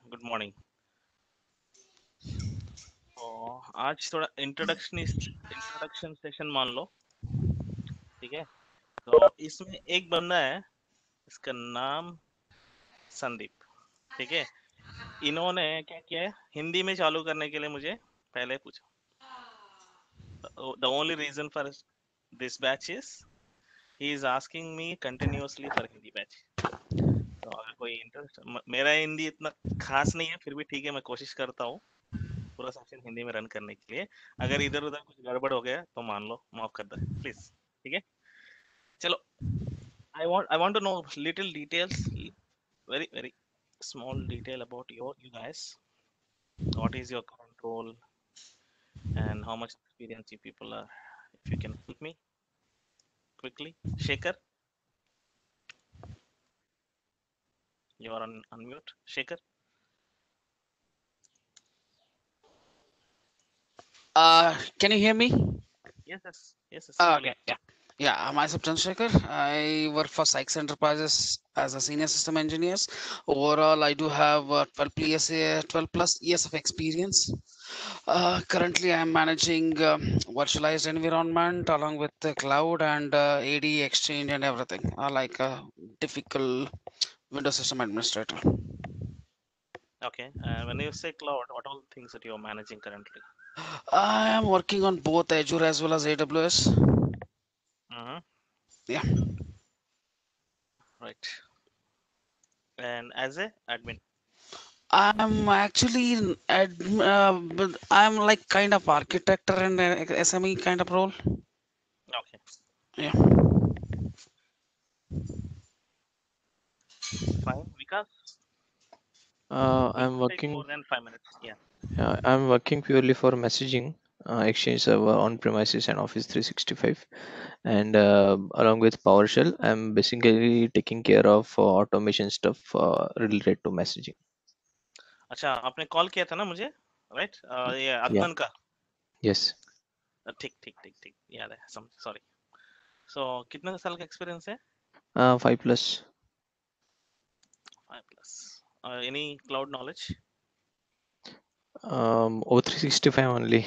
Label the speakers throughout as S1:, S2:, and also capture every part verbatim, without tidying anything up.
S1: Good morning. तो आज थोड़ा इंट्रोडक्शन इंट्रोडक्शन सेशन मान लो, ठीक है। तो इसमें एक बंदा है, इसका नाम संदीप, ठीक है। इन्होंने क्या किया है, हिंदी में चालू करने के लिए मुझे पहले पूछा। The only reason for this batch is he is asking me continuously for Hindi batch. तो अगर कोई इंटरेस्ट, मेरा हिंदी इतना खास नहीं है, फिर भी ठीक है, मैं कोशिश करता हूँ पूरा सेशन हिंदी में रन करने के लिए। अगर इधर उधर कुछ गड़बड़ हो गया तो मान लो, माफ कर दे प्लीज, ठीक है। चलो, I want I want to know little details, very very small detail about your you guys. What is your current role and how much experience you people are? If you can help me quickly. Shaker, you are on unmute. Shaker.
S2: Uh, can you hear me?
S1: Yes, yes, yes, yes,
S2: Uh, okay,
S1: clear.
S2: yeah. Yeah, uh, myself Chandrasekhar. I work for Sykes Enterprises as a senior system engineer. Overall, I do have uh, twelve plus uh, twelve plus years of experience. Uh, currently, I am managing um virtualized environment along with the cloud and uh, A D Exchange and everything. Uh, like a typical Windows system administrator.
S1: Okay, uh, when you say cloud, what all things that you are managing currently?
S2: I am working on both Azure as well as A W S.
S1: Mm-hmm.
S2: Yeah.
S1: Right. And as a admin.
S2: I'm actually an adm- uh, but I'm like kind of architect and uh, S M E kind of role.
S1: Okay,
S2: Yeah.
S1: fine. Vikas,
S3: Uh,
S1: it
S3: I'm
S1: won't take
S3: working.
S1: more than five minutes. Yeah.
S3: Yeah, I'm working purely for messaging, uh, Exchange Server on premises and Office three sixty-five, and uh, along with PowerShell, I'm basically taking care of uh, automation stuff uh, related to messaging.
S1: अच्छा, आपने call किया था ना मुझे, right? ये
S3: Yeah.
S1: अदनन का।
S3: Yes.
S1: ठीक ठीक ठीक ठीक, याद है, सॉरी। सो कितने साल का एक्सपीरियंस है?
S3: Uh, five plus.
S1: Five plus. Uh, any cloud knowledge?
S3: Um, O three sixty-five only.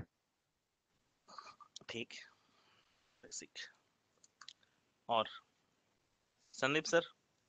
S1: ठीक, बेसिक। और Sandeep sir,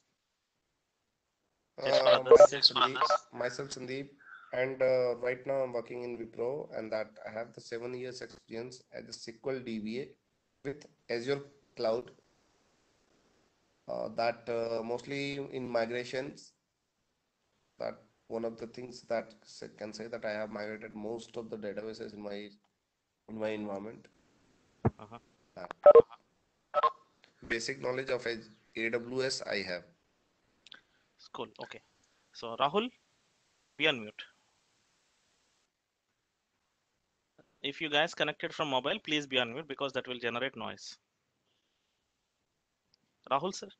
S1: just for
S4: Uh,
S1: others.
S4: myself Sandeep, myself Sandeep, and uh, right now I'm working in Wipro, and that I have the seven years experience as a S Q L D B A with Azure Cloud. Uh, that uh, mostly in migrations. That one of the things that s- can say that I have migrated most of the databases in my in my environment.
S1: Uh-huh.
S4: That basic knowledge of A W S I have.
S1: Cool. Okay. So Rahul, be unmute. If you guys connected from mobile, please be unmute because that will generate noise. Rahul sir,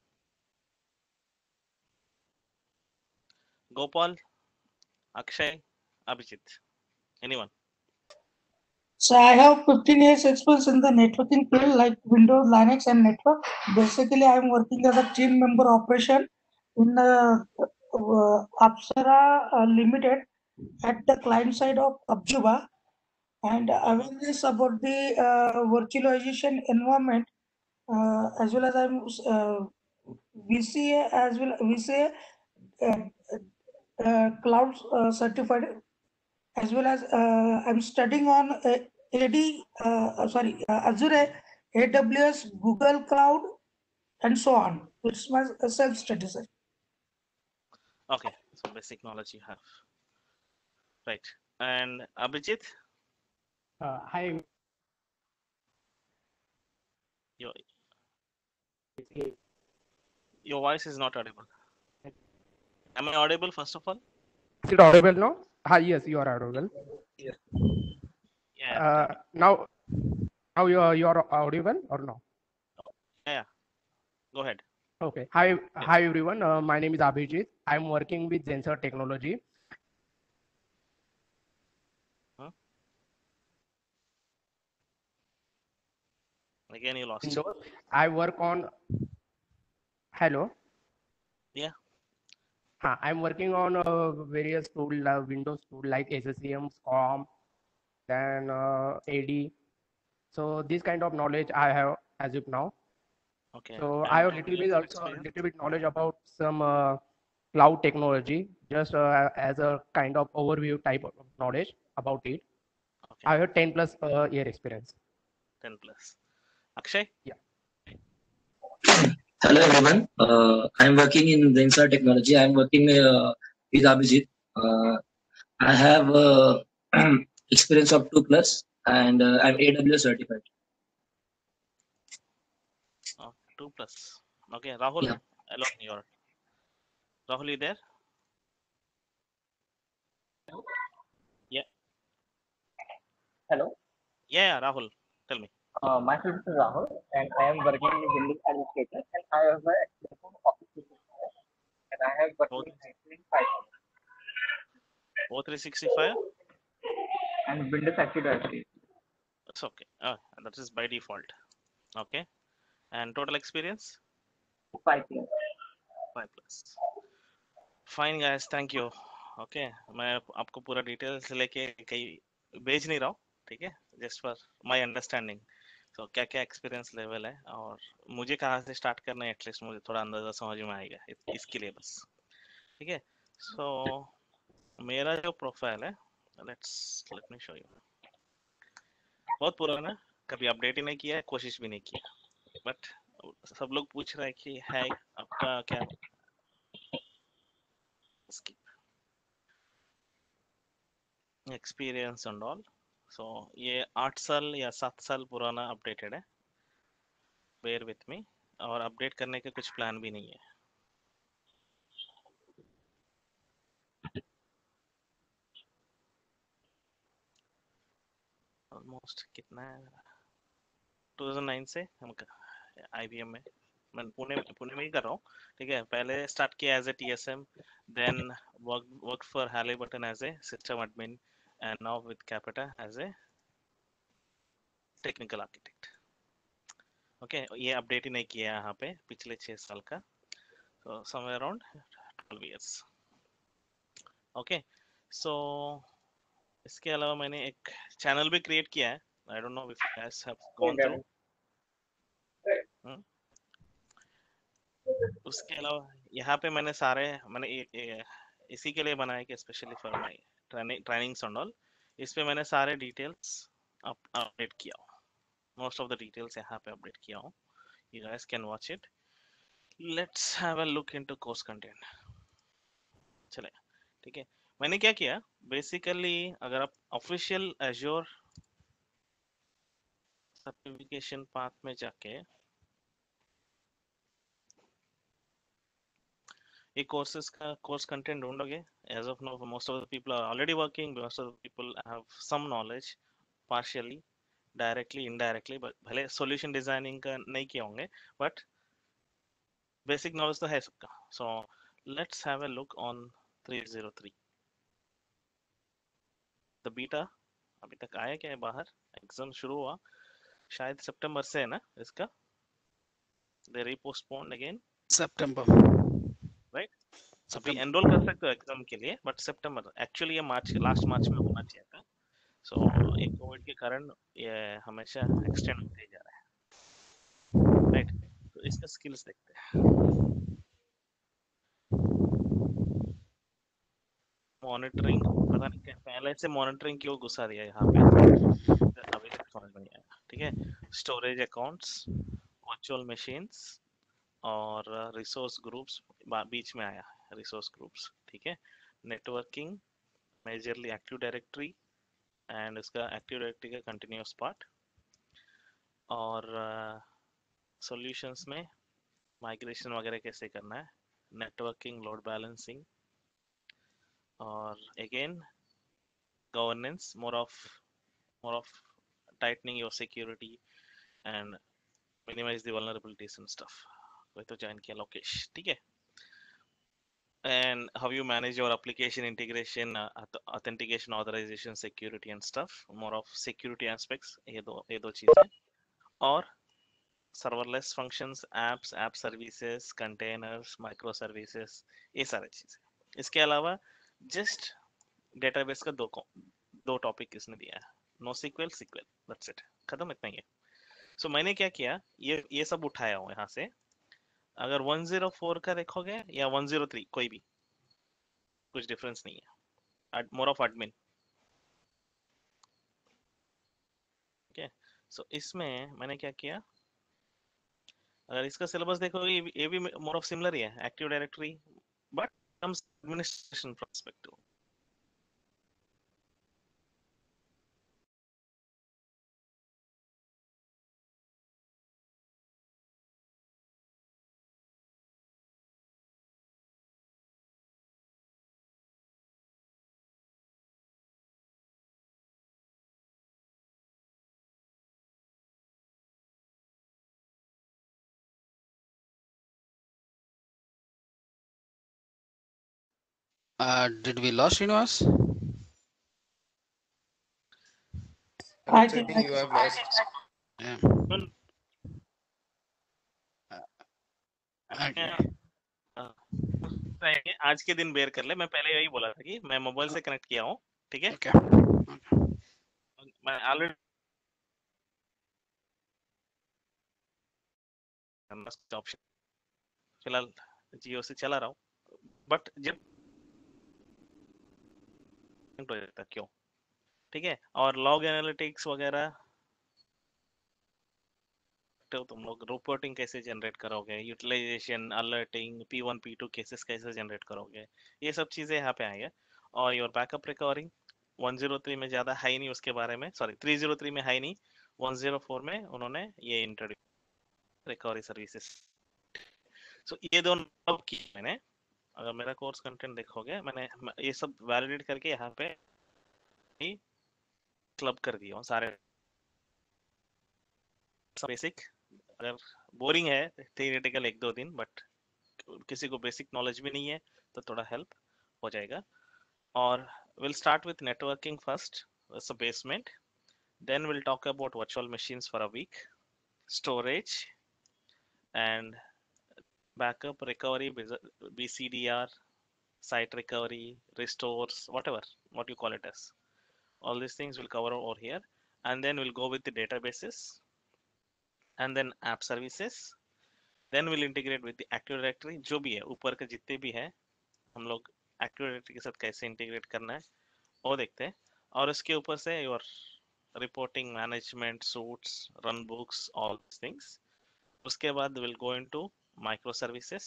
S1: Gopal, Akshay, Abhijit, anyone?
S5: So I have fifteen years experience in the networking field like Windows, Linux and network. Basically, I am working as a team member operation in uh, uh, Apsara uh, Limited at the client side of Abjuba and awareness about the uh, virtualization environment uh, as well as I'm uh, V C A as well V C A uh, uh, cloud uh, certified as well as uh, I'm studying on uh, A D, uh, uh, sorry, uh, Azure, A W S, Google Cloud, and so on. It's my uh, self-study, sir.
S1: Okay. So basic knowledge you have, right? And Abhijit,
S6: Uh, hi,
S1: your your voice is not audible. Am I audible first of all?
S6: is it audible now? Hi, yes, you are audible.
S1: Yes. Yeah.
S6: Uh,
S1: Tell me.
S6: now, now you are you are audible or no?
S1: Yeah. yeah. Go ahead.
S6: Okay. Hi,
S1: Yes.
S6: hi everyone. Uh, my name is Abhijit. I'm working with Zensor Technology.
S1: Huh? Again, you lost.
S6: Windows. I work on. Hello.
S1: Yeah.
S6: huh, I'm working on uh, various tool, uh, Windows tool like S C C M, SCOM, then uh, A D. So this kind of knowledge I have as of now.
S1: Okay.
S6: So I
S1: And
S6: have
S1: total
S6: little bit
S1: years of
S6: also
S1: experience?
S6: little bit knowledge about some uh, cloud technology, just uh, as a kind of overview type of knowledge about it.
S1: Okay.
S6: I have ten plus uh, year experience.
S1: ten plus. Akshay?
S6: Yeah.
S7: Hello everyone. Uh, I'm working in Zensar Technology. I'm working uh, with Abhijit. Uh, I have uh, experience of two plus, and uh, I'm A W S certified.
S1: Oh, two plus. Okay, Rahul,
S7: Yeah.
S1: hello, your Rahul, you there? Yeah.
S8: Hello,
S1: Yeah, yeah, Rahul, tell me.
S8: uh, myself is Rahul, and I am working in Windows administrator, and I have a experience of Office three sixty-five, and I have working
S1: Four,
S8: in Active five
S1: four three sixty-five?
S8: and Windows Active Directory
S1: It's okay. Oh, that is by default. Okay. And total experience?
S8: five years.
S1: five plus. Fine guys, thank you. Okay, मैं आपको पूरा details लेके कहीं भेज नहीं रहा हूँ, ठीक है? Just for my understanding. तो क्या क्या एक्सपीरियंस लेवल है और मुझे कहाँ से स्टार्ट करना है, एटलीस्ट मुझे थोड़ा अंदाजा समझ में आएगा इ- इसके लिए बस. ठीक है? सो मेरा जो प्रोफाइल है, let's let me show you. बहुत पुराना है, कभी अपडेट ही नहीं किया है, कोशिश भी नहीं किया, बट सब लोग पूछ रहे हैं कि है आपका क्या एक्सपीरियंस एंड ऑल. सो ये आठ साल या सात साल पुराना अपडेटेड है, बेयर विथ मी, और अपडेट करने के कुछ प्लान भी नहीं है. ऑलमोस्ट कितना है, दो हज़ार नौ से हम आईबीएम में, मैं पुणे पुणे में ही कर रहा हूँ. ठीक है, पहले स्टार्ट किया as a TSM, then work work for Halliburton as a system admin, and now with Capita as a technical architect. Okay, ये अपडेट ही नहीं किया यहाँ पे पिछले छह साल का, so somewhere around twelve years. Okay, so इसके अलावा मैंने एक चैनल भी क्रिएट किया है. I don't know if you guys have gone through. उसके अलावा यहाँ पे मैंने सारे मैंने ए, ए, इसी के लिए बनाया कि specially for my training trainings and all, इस पे मैंने सारे डिटेल्स अपडेट किया हूँ. मोस्ट ऑफ द डिटेल्स यहाँ पे अपडेट किया हूँ. You guys can watch it. Let's have a look into course content. चले, ठीक है. मैंने क्या किया बेसिकली, अगर आप ऑफिशियल एज्योर सर्टिफिकेशन पाथ में जाके ये कोर्सेज का कोर्स कंटेंट ढूंढोगे, as of now most of the people are already working, most of the people have some knowledge partially, directly indirectly, but भले सॉल्यूशन डिजाइनिंग का नहीं किए होंगे, बट बेसिक नॉलेज तो है सबका. So let's have a look on three zero three. The beta अभी तक आया क्या है बाहर? एग्जाम शुरू हुआ शायद सितंबर से है ना इसका, they repostponed again
S2: September.
S1: Right. अभी
S2: September.
S1: एनरोल कर सकते हो एग्जाम के लिए, बट सितंबर एक्चुअली ये मार्च लास्ट मार्च में होना चाहिए था. सो so, ये कोविड के कारण ये हमेशा एक्सटेंड होते जा रहा है, राइट. तो इसका स्किल्स देखते हैं. मॉनिटरिंग, पता नहीं क्या पहले से मॉनिटरिंग क्यों घुसा दिया यहाँ पे, अभी तक समझ में नहीं आया. ठीक है, स्टोरेज अकाउंट्स, वर्चुअल मशीन्स और रिसोर्स ग्रुप्स बीच में आया, रिसोर्स ग्रुप्स. ठीक है, networking majorly active directory and इसका एक्टिव डायरेक्टरी का कंटिन्यूस पार्ट, और सॉल्यूशंस uh, में माइग्रेशन वगैरह कैसे करना है, नेटवर्किंग, लोड बैलेंसिंग, और again governance, more of more of tightening your security and minimize the vulnerabilities and stuff. वही तो ज्वाइन किया लोकेश. ठीक है, and how you manage your application integration, uh, authentication, authorization, security and stuff, more of security aspects, ये दो ये दो चीजें, और serverless functions, apps, app services, containers, microservices, ये सारी चीजें. इसके अलावा जस्ट डेटाबेस का दो दो टॉपिक इसने दिया है, no SQL SQL, that's it, खत्म, इतना ही है। सो so, मैंने क्या किया, ये ये सब उठाया हूँ यहाँ से। अगर वन ज़ीरो फोर का देखोगे या वन ज़ीरो थ्री, कोई भी कुछ डिफरेंस नहीं है, more of admin. Okay, so इसमें मैंने क्या किया, अगर इसका सिलेबस देखोगे ये भी- ये भी मोर ऑफ सिमिलर ही है, active directory but comes administration perspective.
S2: Uh, did we lost Srinivas?
S5: I
S4: Anuj, I
S5: think
S4: think you have lost.
S2: Yeah.
S1: मैं
S2: Okay.
S1: आ, आज के दिन बेयर कर ले, मैं पहले यही बोला था कि मैं मोबाइल से कनेक्ट किया हूँ, ठीक है।
S2: Okay.
S1: मैं ऑलरेडी ऑप्शन फिलहाल जियो से चला रहा हूँ, बट जब हो जाता है, क्यों, ठीक है। और लॉग एनालिटिक्स वगैरह तो तुम लोग रिपोर्टिंग कैसे जनरेट करोगे, utilization, alerting, P one P two cases कैसे जनरेट करोगे, ये सब चीजें यहाँ पे आएंगे। और your backup recovering one zero three में ज्यादा है ही नहीं उसके बारे में, सॉरी थ्री ज़ीरो थ्री में है ही नहीं, वन ज़ीरो फोर में उन्होंने ये इंट्रोड्यूस रिकवरी सर्विसेज। सो ये दोनों अब की मैंने, अगर मेरा कोर्स कंटेंट देखोगे मैंने ये सब वैलिडेट करके यहाँ पे क्लब कर दिया हूँ सारे बेसिक। अगर बोरिंग है थियोरेटिकल एक दो दिन, बट किसी को बेसिक नॉलेज भी नहीं है तो थोड़ा हेल्प हो जाएगा। और we'll start with networking first, as a basement, then we'll talk about virtual machines for a week, storage and backup recovery, B C D R, site recovery, restores, whatever what you call it as, all these things we'll cover over here. And then we'll go with the databases and then app services, then we'll integrate with the active directory, जो भी है ऊपर के जितने भी है हम लोग एक्टिव डायरेक्टरी के साथ कैसे इंटीग्रेट करना है वो देखते हैं। और इसके ऊपर से your reporting, management, suites, run books, all things. उसके बाद will go into micro services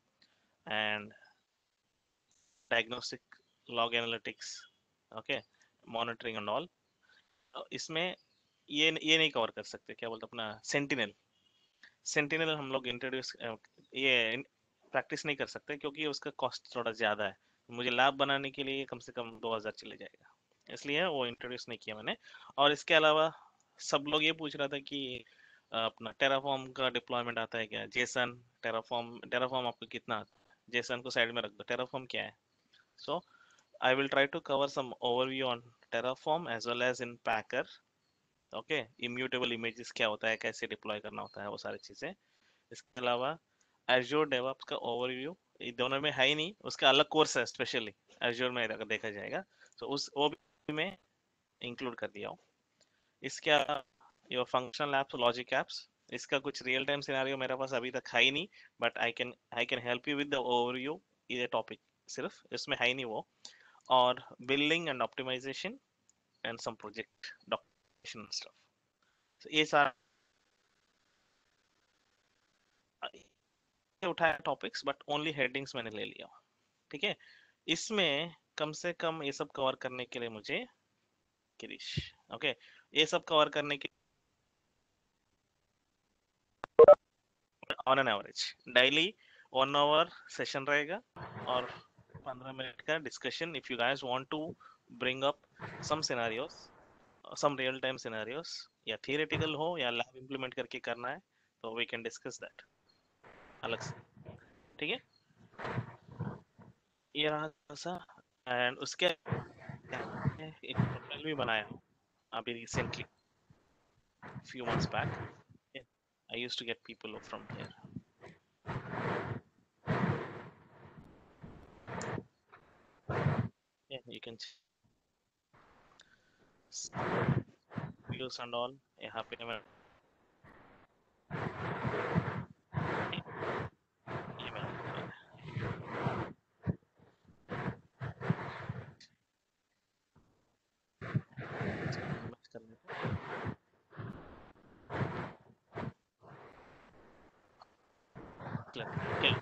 S1: and diagnostic, log analytics, okay, monitoring and all. इसमें ये ये नहीं कवर कर सकते, क्या बोलते अपना सेंटिनल। सेंटिनल हम लोग इंट्रोड्यूस ये प्रैक्टिस नहीं कर सकते क्योंकि उसका कॉस्ट थोड़ा ज़्यादा है, मुझे लैब बनाने के लिए कम से कम दो हज़ार चले जाएगा, इसलिए वो इंट्रोड्यूस नहीं किया मैंने। और इसके अलावा सब लोग ये पूछ रहा था कि अपना टेराफॉर्म का डिप्लॉयमेंट आता है क्या, जेसन, टेराफॉर्म, टेराफॉर्म आपको कितना आता है, जेसन को साइड में रख दो, टेराफॉर्म क्या है। So I will try to cover some overview on Terraform as well as in Packer, okay, immutable images क्या होता है, कैसे डिप्लॉय करना होता है, वो सारी चीज़ें। इसके अलावा एज्योर डेवऑप्स का ओवरव्यू, ये दोनों में है ही नहीं, उसका अलग कोर्स है स्पेशली एज्योर में अगर देखा जाएगा, तो उस वो भी मैं इंक्लूड कर दिया हूँ। इसके अलावा your functional apps, logic apps, इसका कुछ रियल टाइम सिनेरियो मेरे पास अभी तक है ही नहीं, but I can I can help you with the overview, ये टॉपिक सिर्फ इसमें है ही नहीं वो। और building and optimization and some project documentation stuff, ये सारा उठाया टॉपिक्स, बट ओनली हेडिंग्स मैंने ले लिया, ठीक है। इसमें कम से कम ये सब कवर करने के लिए मुझे किरीश, ओके, ये सब कवर करने के on an average daily one hour session रहेगा और पंद्रह मिनट का discussion. If you guys want to bring up some scenarios, some real time scenarios, या थियोरेटिकल हो या लैब इंप्लीमेंट करके करना है, तो वी कैन डिस्कस दैट अलग से, ठीक है। ये रहा सा। एंड उसके एक प्रोफाइल भी बनाया हूँ अभी recently, few months back. Yeah, I used to get people from here. you can views and all. Yeah, happy email. Email. Minimize कर लेते हैं. Clear. Okay.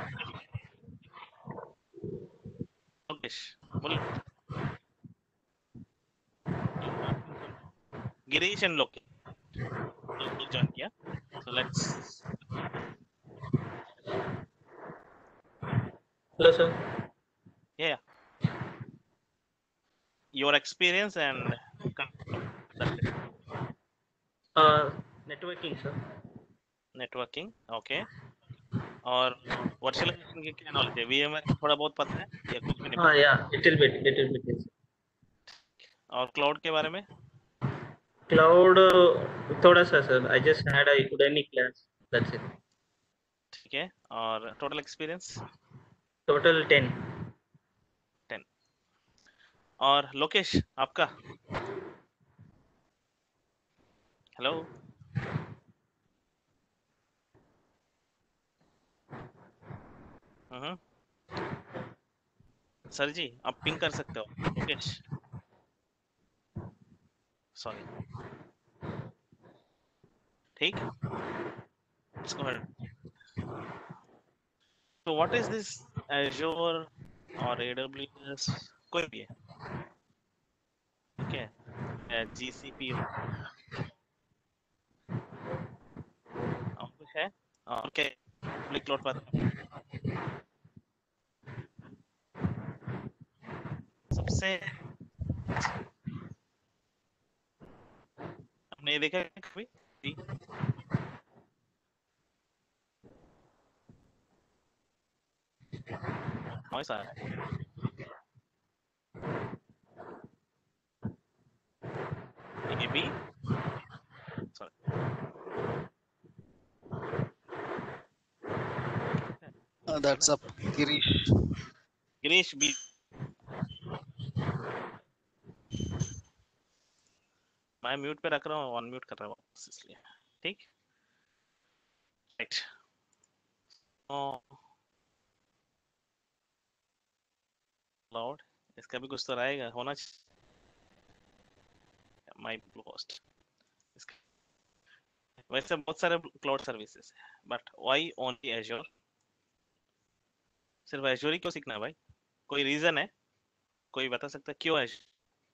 S1: Lokesh, बोल. Girish and Lokesh. दो लोग join किया. So let's.
S9: Hello, sir.
S1: Yeah. Your experience and that's it.
S9: Uh, networking, sir.
S1: Networking. Okay. और virtualization की क्या नॉलेज है? वीएमवेयर का थोड़ा बहुत पता है या कुछ भी नहीं
S9: हाँ,
S1: पता?
S9: yeah, little bit, little bit. Yes.
S1: और क्लाउड के बारे में?
S9: Cloud, uh, थोड़ा सा sir. I just had a Udemy class. That's it.
S1: ठीक है. और total experience?
S9: Total ten.
S1: Ten. और लोकेश आपका? हेलो. हम्म. सर जी आप पिंग कर सकते हो लोकेश. सॉरी. ठीक. Let's go ahead. So what is this Azure or A W S? कोई भी है. ठीक है. G C P और कुछ है? ओके. पब्लिक क्लाउड पर सबसे हमने ये देखा है कभी? नॉइस आ रहा है. ये भी sorry.
S2: Uh, that's up, Girish.
S1: Girish भी मैं म्यूट पे रख रहा हूँ, ऑन म्यूट कर रहा हूँ इसलिए. ठीक. राइट. क्लाउड इसका भी कुछ तो रहेगा होना चाहिए. माय ब्लू होस्ट वैसे बहुत सारे क्लाउड सर्विसेज है बट व्हाई ओनली एज्योर? सिर्फ एज्योर ही क्यों सीखना है भाई? कोई रीजन है? कोई बता सकता है क्यों Azure?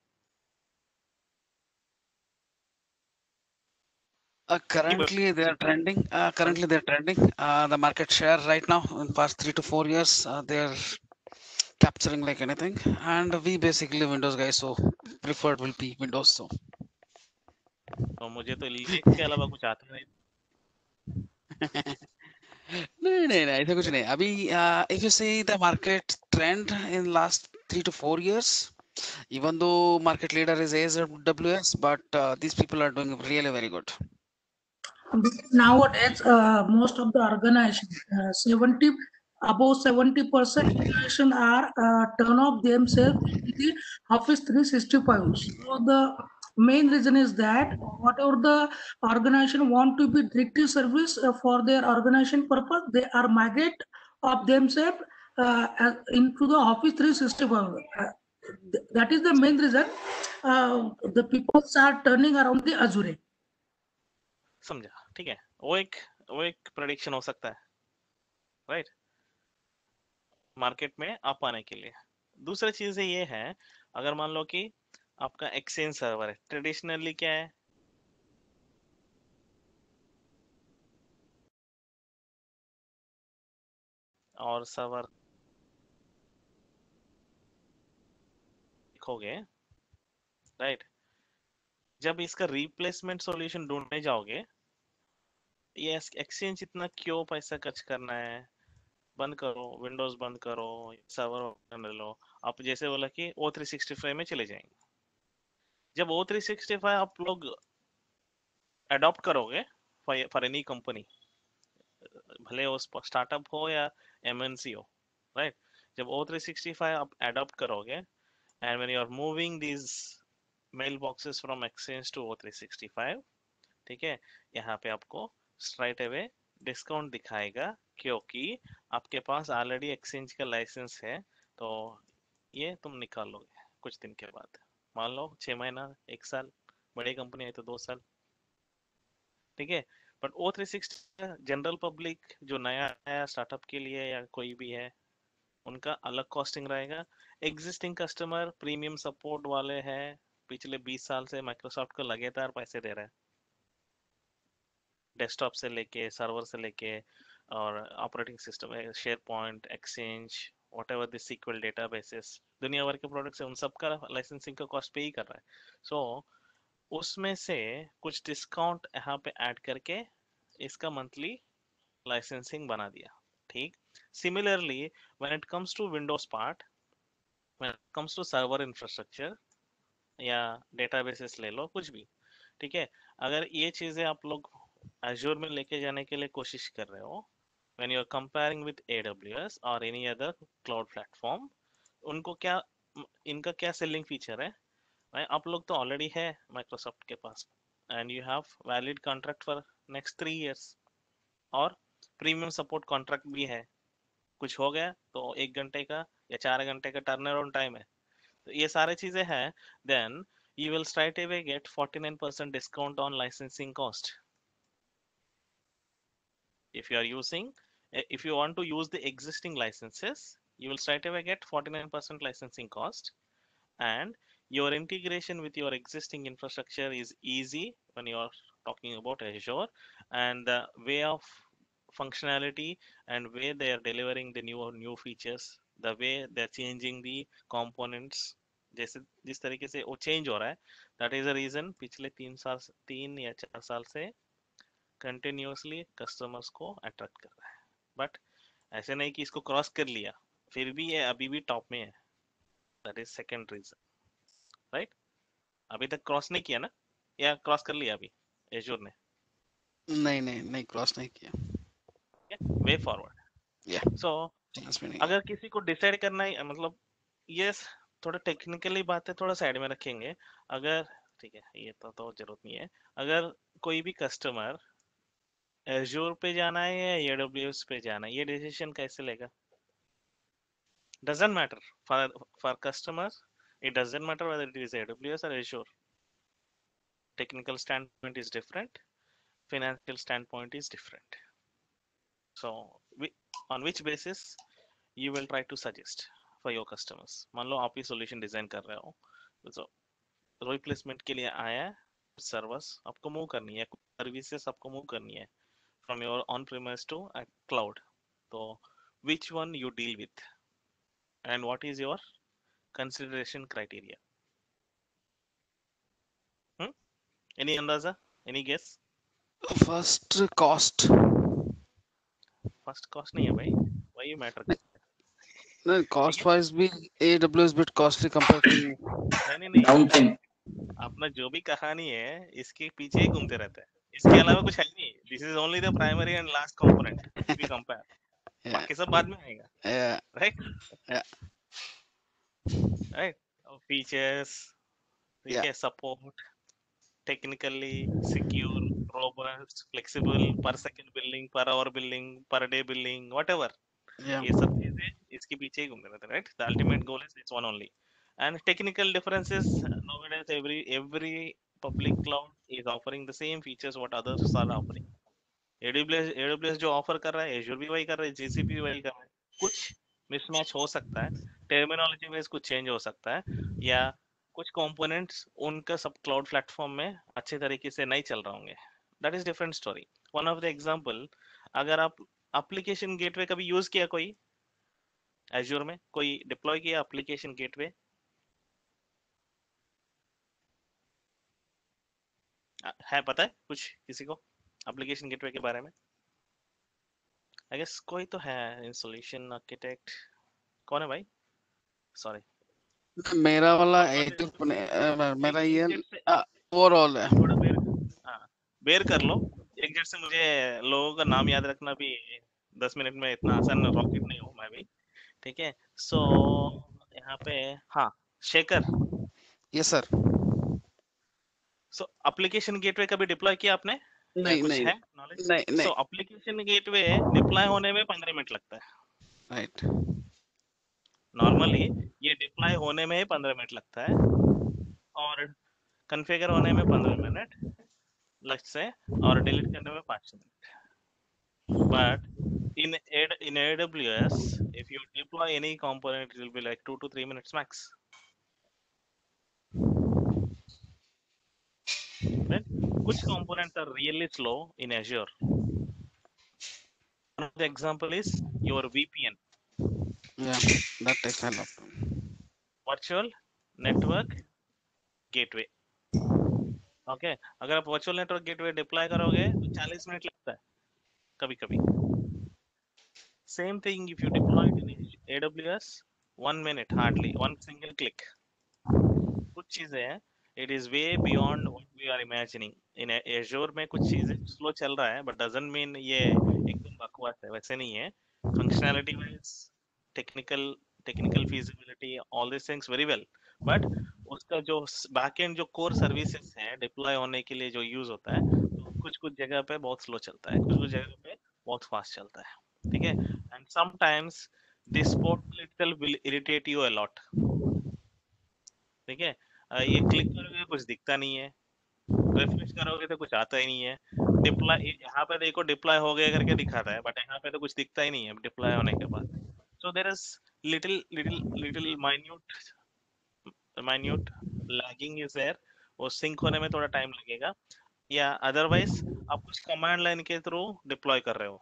S2: Uh, currently, they are trending. Uh, currently, they're trending. Uh, the market share right now in past three to four years, uh, they're capturing like anything. And we basically Windows guys, so preferred will be Windows. So.
S1: तो मुझे तो Linux के अलावा कुछ आता नहीं.
S2: नहीं नहीं नहीं ऐसा कुछ नहीं. अभी uh, if you see the market trend in last three to four years, even though market leader is A W S, but uh, these people are doing really very good.
S5: Nowadays, uh, most of the organizations, uh, seventy above seventy percent organization are uh, turn off themselves in the Office three sixty-five. So the main reason is that whatever the organization want to be directory service uh, for their organization purpose, they are migrate of themselves uh, as- into the Office three sixty-five. Uh, th- that is the main reason uh, the people are turning around the Azure.
S1: समझा. ठीक है. वो एक वो एक prediction हो सकता है राइट मार्केट में आप आने के लिए. दूसरी चीज ये है अगर मान लो कि आपका एक्सचेंज सर्वर है. ट्रेडिशनली क्या है? और सर्वर लिखोगे राइट. जब इसका रिप्लेसमेंट सॉल्यूशन ढूंढने जाओगे ये एक्सचेंज इतना क्यों पैसा खर्च करना है? बंद करो, विंडोज बंद करो, सर्वर ले लो. आप जैसे बोला कि ओ थ्री सिक्सटी फाइव में चले जाएंगे. जब ओ थ्री सिक्सटी फाइव आप लोग अडॉप्ट करोगे फॉर एनी कंपनी, भले वो स्टार्टअप हो या एमएनसी हो राइट. जब ओ थ्री सिक्सटी फाइव आप अडॉप्ट करोगे and when you are moving these mailboxes from Exchange to O three sixty-five, ठीक है, यहाँ पे आपको स्ट्राइट अवे डिस्काउंट दिखाएगा क्योंकि आपके पास ऑलरेडी एक्सचेंज का लाइसेंस है, तो ये तुम निकाल लोगे कुछ दिन के बाद, मान लो छह महीना, एक साल, बड़ी कंपनी है तो दो साल, ठीक है। But O three sixty general public जो नया है स्टार्टअप के लिए या कोई भी है, उनका अलग कॉस्टिंग रहेगा। एग्जिस्टिंग कस्टमर प्रीमियम सपोर्ट वाले हैं, पिछले बीस साल से माइक्रोसॉफ्ट को लगातार पैसे दे रहे हैं, डेस्कटॉप से लेके सर्वर से लेके और ऑपरेटिंग सिस्टम है, SharePoint, exchange, whatever this SQL databases, दुनिया भर के प्रोडक्ट्स है, उन सब का लाइसेंसिंग का कॉस्ट पे ही कर रहा है। सो so, उसमें से कुछ डिस्काउंट यहाँ पे ऐड करके इसका मंथली लाइसेंसिंग बना दिया, ठीक। Similarly when it comes to Windows part, when it comes to server infrastructure या डेटाबेसेस ले लो, कुछ भी, ठीक है। अगर ये चीजें आप लोग Azure में लेके जाने के लिए कोशिश कर रहे हो, when you are comparing with A W S or any other cloud platform, उनको क्या, इनका क्या सेलिंग फीचर है, भाई आप लोग तो ऑलरेडी है माइक्रोसॉफ्ट के पास and you have valid contract for next three years और प्रीमियम सपोर्ट कॉन्ट्रैक्ट भी है, कुछ हो गया तो एक घंटे का या चार घंटे का टर्न अराउंड टाइम है, तो ये सारे चीजें हैं, then you will straight away get forty-nine percent discount on licensing cost. If you are using, if you want to use the existing licenses, you will straight away get forty-nine percent licensing cost, and your integration with your existing infrastructure is easy when you are talking about Azure, and the way of functionality and way they are delivering the new new features, the way they are changing the components, जैसे जिस तरीके से वो change हो रहा है, that is a reason पिछले तीन साल तीन या चार साल से कंटिन्यूअसली कस्टमर्स को अट्रैक्ट कर रहा है। बट ऐसे नहीं कि इसको क्रॉस कर लिया फिर भी ये अभी भी टॉप में है, that is second reason, right. अभी तक क्रॉस नहीं किया ना, या क्रॉस कर लिया अभी एजूर ने?
S2: नहीं नहीं नहीं क्रॉस नहीं किया।
S1: Way forward.
S2: या
S1: सो अगर किसी को डिसाइड करना है, मतलब ये थोड़ा टेक्निकली बात है, थोड़ा साइड में रखेंगे, अगर ठीक है ये तो तो जरूरत नहीं है। अगर कोई भी कस्टमर एजूर पे जाना है या एडब्ल्यूएस पे जाना है, ये डिसीजन कैसे लेगा? Doesn't matter for for customers, it doesn't matter whether it is A W S or Azure. Technical standpoint is different, financial standpoint is different. So we, on which basis you will try to suggest for your customers? मान लो आप ही solution design कर रहे हो, so replacement के लिए आया है, servers आपको मूव करनी है, सर्विसेज आपको मूव करनी है from your on-premise to a cloud. So which one you deal with and what is your consideration criteria? Hmm? Any andaza? Any guess?
S2: First cost.
S1: First cost नहीं है भाई, वही मैटर करता है।
S2: नहीं कॉस्ट वाइज भी A W S bit costly compare to
S1: नहीं नहीं नहीं,
S7: डाउन टाइम
S1: अपना जो भी कहानी है इसके पीछे ही घूमते रहता है, इसके अलावा कुछ है ही नहीं। This is only the primary and last component we compare, बाकी सब बाद में आएगा, राइट राइट। फीचर्स, ठीक है, support, technically secure, robust, flexible, per second billing, per hour billing, per day billing, whatever, ये सब चीजें इसके पीछे ही घूमते रहते हैं, right. The ultimate goal is this one only. And technical differences, nowadays every every public cloud is offering the same features what others are offering. A W S A W S जो offer कर रहा है, Azure भी वही कर रहा है, G C P भी वही कर रहा है। कुछ मिसमैच हो सकता है, टर्मिनोलॉजी वाइज कुछ चेंज हो सकता है, या कुछ कंपोनेंट्स उनका सब क्लाउड प्लेटफॉर्म में अच्छे तरीके से नहीं चल रहे होंगे, that is different story. One of the example, अगर आप एप्लीकेशन गेटवे कभी यूज किया कोई Azure में, कोई डिप्लॉय किया एप्लीकेशन गेटवे? है पता है कुछ किसी को एप्लीकेशन गेटवे के बारे में? आई गेस कोई तो है, इंस्टॉलेशन आर्किटेक्ट, कौन है भाई? सॉरी
S2: मेरा वाला मेरा ये ओवरऑल है,
S1: थोड़ा बेर हाँ बेर कर लो। एक जेट से मुझे लोगों का नाम याद रखना भी दस मिनट में इतना आसान रॉकेट नहीं हो मैं भी, ठीक है। सो यहाँ पे हाँ Shekhar,
S2: Yes, sir.
S1: So application gateway कभी डिप्लॉय किया आपने या
S2: नहीं
S1: कुछ
S2: नहीं
S1: है नॉलेज?
S2: नहीं
S1: सो
S2: नहीं.
S1: एप्लीकेशन गेटवे डिप्लॉय होने में पंद्रह मिनट लगता है
S2: Right.
S1: नॉर्मली, ये डिप्लॉय होने में ही पंद्रह मिनट लगता है और कॉन्फ़िगर होने में पंद्रह मिनट लग से और डिलीट करने में पाँच minute. But in A- in A W S, if you deploy any component, it will be like two to three minutes max. Right? Which components are really slow in Azure? One of the example is your V P N,
S2: Yeah, that takes a lot.
S1: Virtual Network Gateway. Okay, अगर आप Virtual Network Gateway deploy करोगे तो चालीस minute लगता है कभी कभी. Same thing if you deploy it in A W S, one minute hardly, one single click. कुछ चीजें हैं, it is way beyond what we are imagining. In Azure में कुछ चीजें slow चल रहा है, but doesn't mean ये एकदम बकवास है, वैसे नहीं है. Functionality wise, technical technical feasibility, all these things very well. But उसका जो backend जो core services है deploy होने के लिए जो use होता है, तो कुछ कुछ जगह पे बहुत slow चलता है, कुछ कुछ जगह पे बहुत fast चलता है, ठीक है? And sometimes this portal itself will irritate you a lot. ठीक है, अ, ये क्लिक करोगे कुछ दिखता नहीं है, रिफ्रेश करोगे तो कुछ आता ही नहीं है. डिप्लॉय यहाँ पे देखो डिप्लॉय हो गया करके दिखाता है, बट यहाँ पे तो कुछ दिखता ही नहीं है डिप्लॉय होने के बाद. So there is little little little minute minute lagging is there. वो सिंक होने में थोड़ा टाइम लगेगा, या अदरवाइज आप कुछ कमांड लाइन के थ्रू डिप्लॉय कर रहे हो,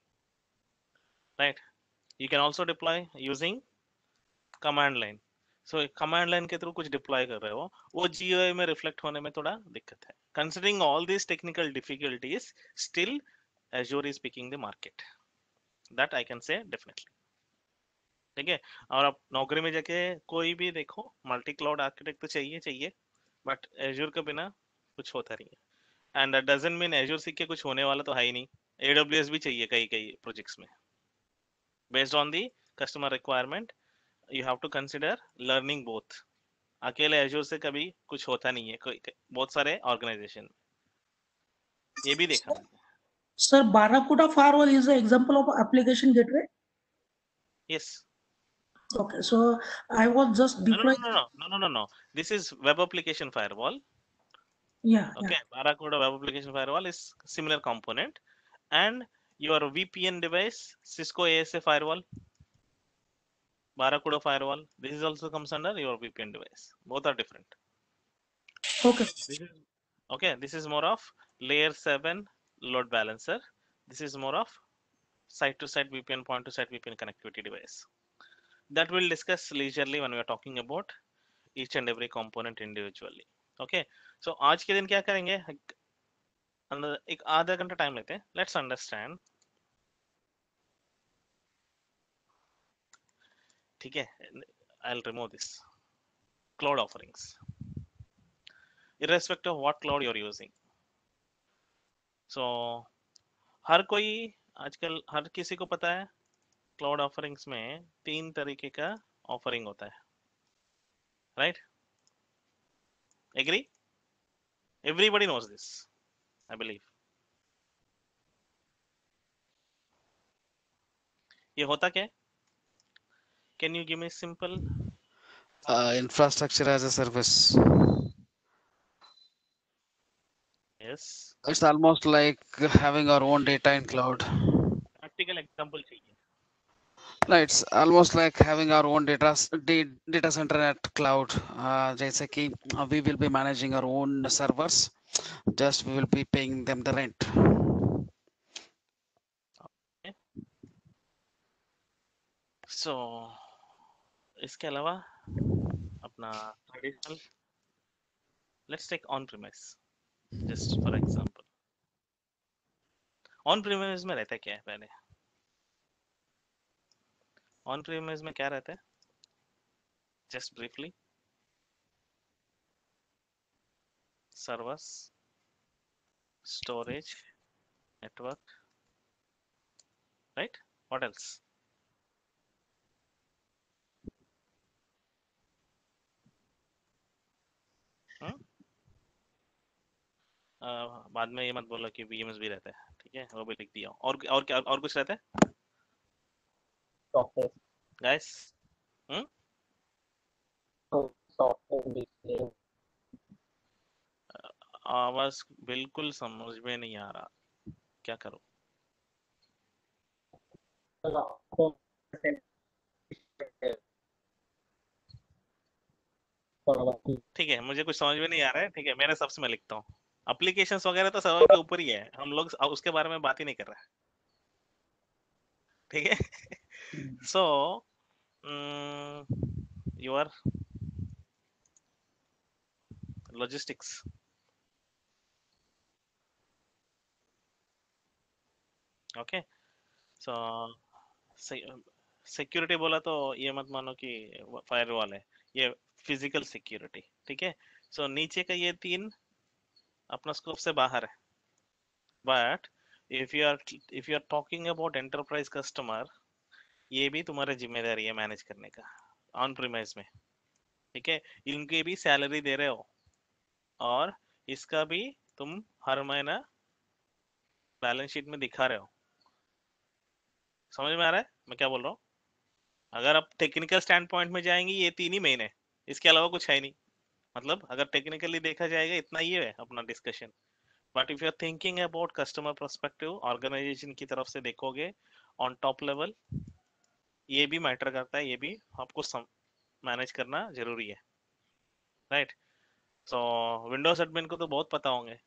S1: right? You can also deploy using command line. So command line के थ्रू कुछ डिप्लॉय कर रहे हो, वो जीयूआई में रिफ्लेक्ट होने में थोड़ा दिक्कत है. Considering all this technical difficulties, still Azure is picking the market. That I can say definitely. ठीक है, और आप नौकरी में जाके कोई भी देखो, मल्टी क्लाउड आर्किटेक्ट तो चाहिए चाहिए, बट Azure के बिना कुछ होता नहीं है. And that doesn't mean Azure सीख के कुछ होने वाला तो है ही नहीं. A W S भी चाहिए कई कई प्रोजेक्ट्स में. Based on the customer requirement, you have to consider learning both. अकेले Azure से कभी कुछ होता नहीं है, कोई बहुत सारे ऑर्गेनाइजेशन, ये भी देखा मैंने.
S5: Sir, Barracuda firewall is an example of application gateway.
S1: Yes.
S5: Okay, so I was just
S1: No, no, no,
S5: deploying.
S1: no, no, no, no, no. This is web application firewall.
S5: Yeah,
S1: Okay,
S5: yeah.
S1: Barracuda web application firewall is similar component, and your V P N device, Cisco A S A firewall, Barracuda firewall, this is also comes under your V P N device. Both are different.
S5: Okay.
S1: This is okay. This is more of layer seven load balancer. This is more of site-to-site V P N, point-to-site V P N connectivity device. That we'll discuss leisurely when we are talking about each and every component individually. Okay. So आज के दिन क्या करेंगे? अंदर एक आधा घंटा time लेते हैं. Let's understand. ठीक है, I'll remove this. Cloud offerings. Irrespective of what cloud you're using. So हर कोई आजकल हर किसी को पता है क्लाउड ऑफरिंग्स में तीन तरीके का ऑफरिंग होता है, right? Agree? Everybody knows this, I believe. ये होता क्या है? Can you give me simple?
S2: Uh, infrastructure as a service.
S1: Yes,
S2: It's almost like having our own data in cloud.
S1: Practical example चाहिए.
S2: No, it's almost like having our own data s- da- data center at cloud. Uh, जैसे कि uh, we will be managing our own servers. Just we will be paying them the rent.
S1: सो इसके अलावा अपना traditional, let's take on premise just for example. On premise में रहता क्या है? पहले ऑन प्रीमाइस में क्या रहता है? Just briefly. Servers, storage, network, right? What else? Hmm? अ, बाद में ये मत बोलो कि वीएमएस भी रहता है, ठीक है, वो भी लिख दिया। और और क्या और कुछ रहता है
S8: Software,
S1: guys? Hmm
S8: so software based.
S1: आवाज बिल्कुल समझ में नहीं आ रहा, क्या करूं? ठीक है, मुझे कुछ समझ में नहीं आ रहा है, ठीक है, मेरे हिसाब से मैं लिखता हूँ। एप्लीकेशंस वगैरह तो सर्वर के ऊपर ही है, हम लोग उसके बारे में बात ही नहीं कर रहे हैं, ठीक है। So your logistics, okay. So security बोला तो ये मत मानो कि फायरवॉल है, ये फिजिकल सिक्योरिटी, ठीक है। सो नीचे का ये तीन अपना स्कोप से बाहर है, but if you are if you are talking about enterprise customer, ये भी तुम्हारी जिम्मेदारी है मैनेज करने का ऑन प्रीमाइस में, ठीक है। इनकी भी सैलरी दे रहे हो और इसका भी तुम हर महीना बैलेंस शीट में दिखा रहे हो। समझ में आ रहा है मैं क्या बोल रहा हूँ? अगर आप टेक्निकल स्टैंड पॉइंट में जाएंगे, ये तीन ही मेन है, इसके अलावा कुछ है नहीं। मतलब अगर टेक्निकली देखा जाएगा इतना ही है अपना discussion, but if you are thinking about customer perspective, organization की तरफ से देखोगे ऑन टॉप लेवल, ये भी मैटर करता है, ये भी आपको मैनेज करना जरूरी है, राइट। सो विंडोज एडमिन को तो बहुत पता होंगे।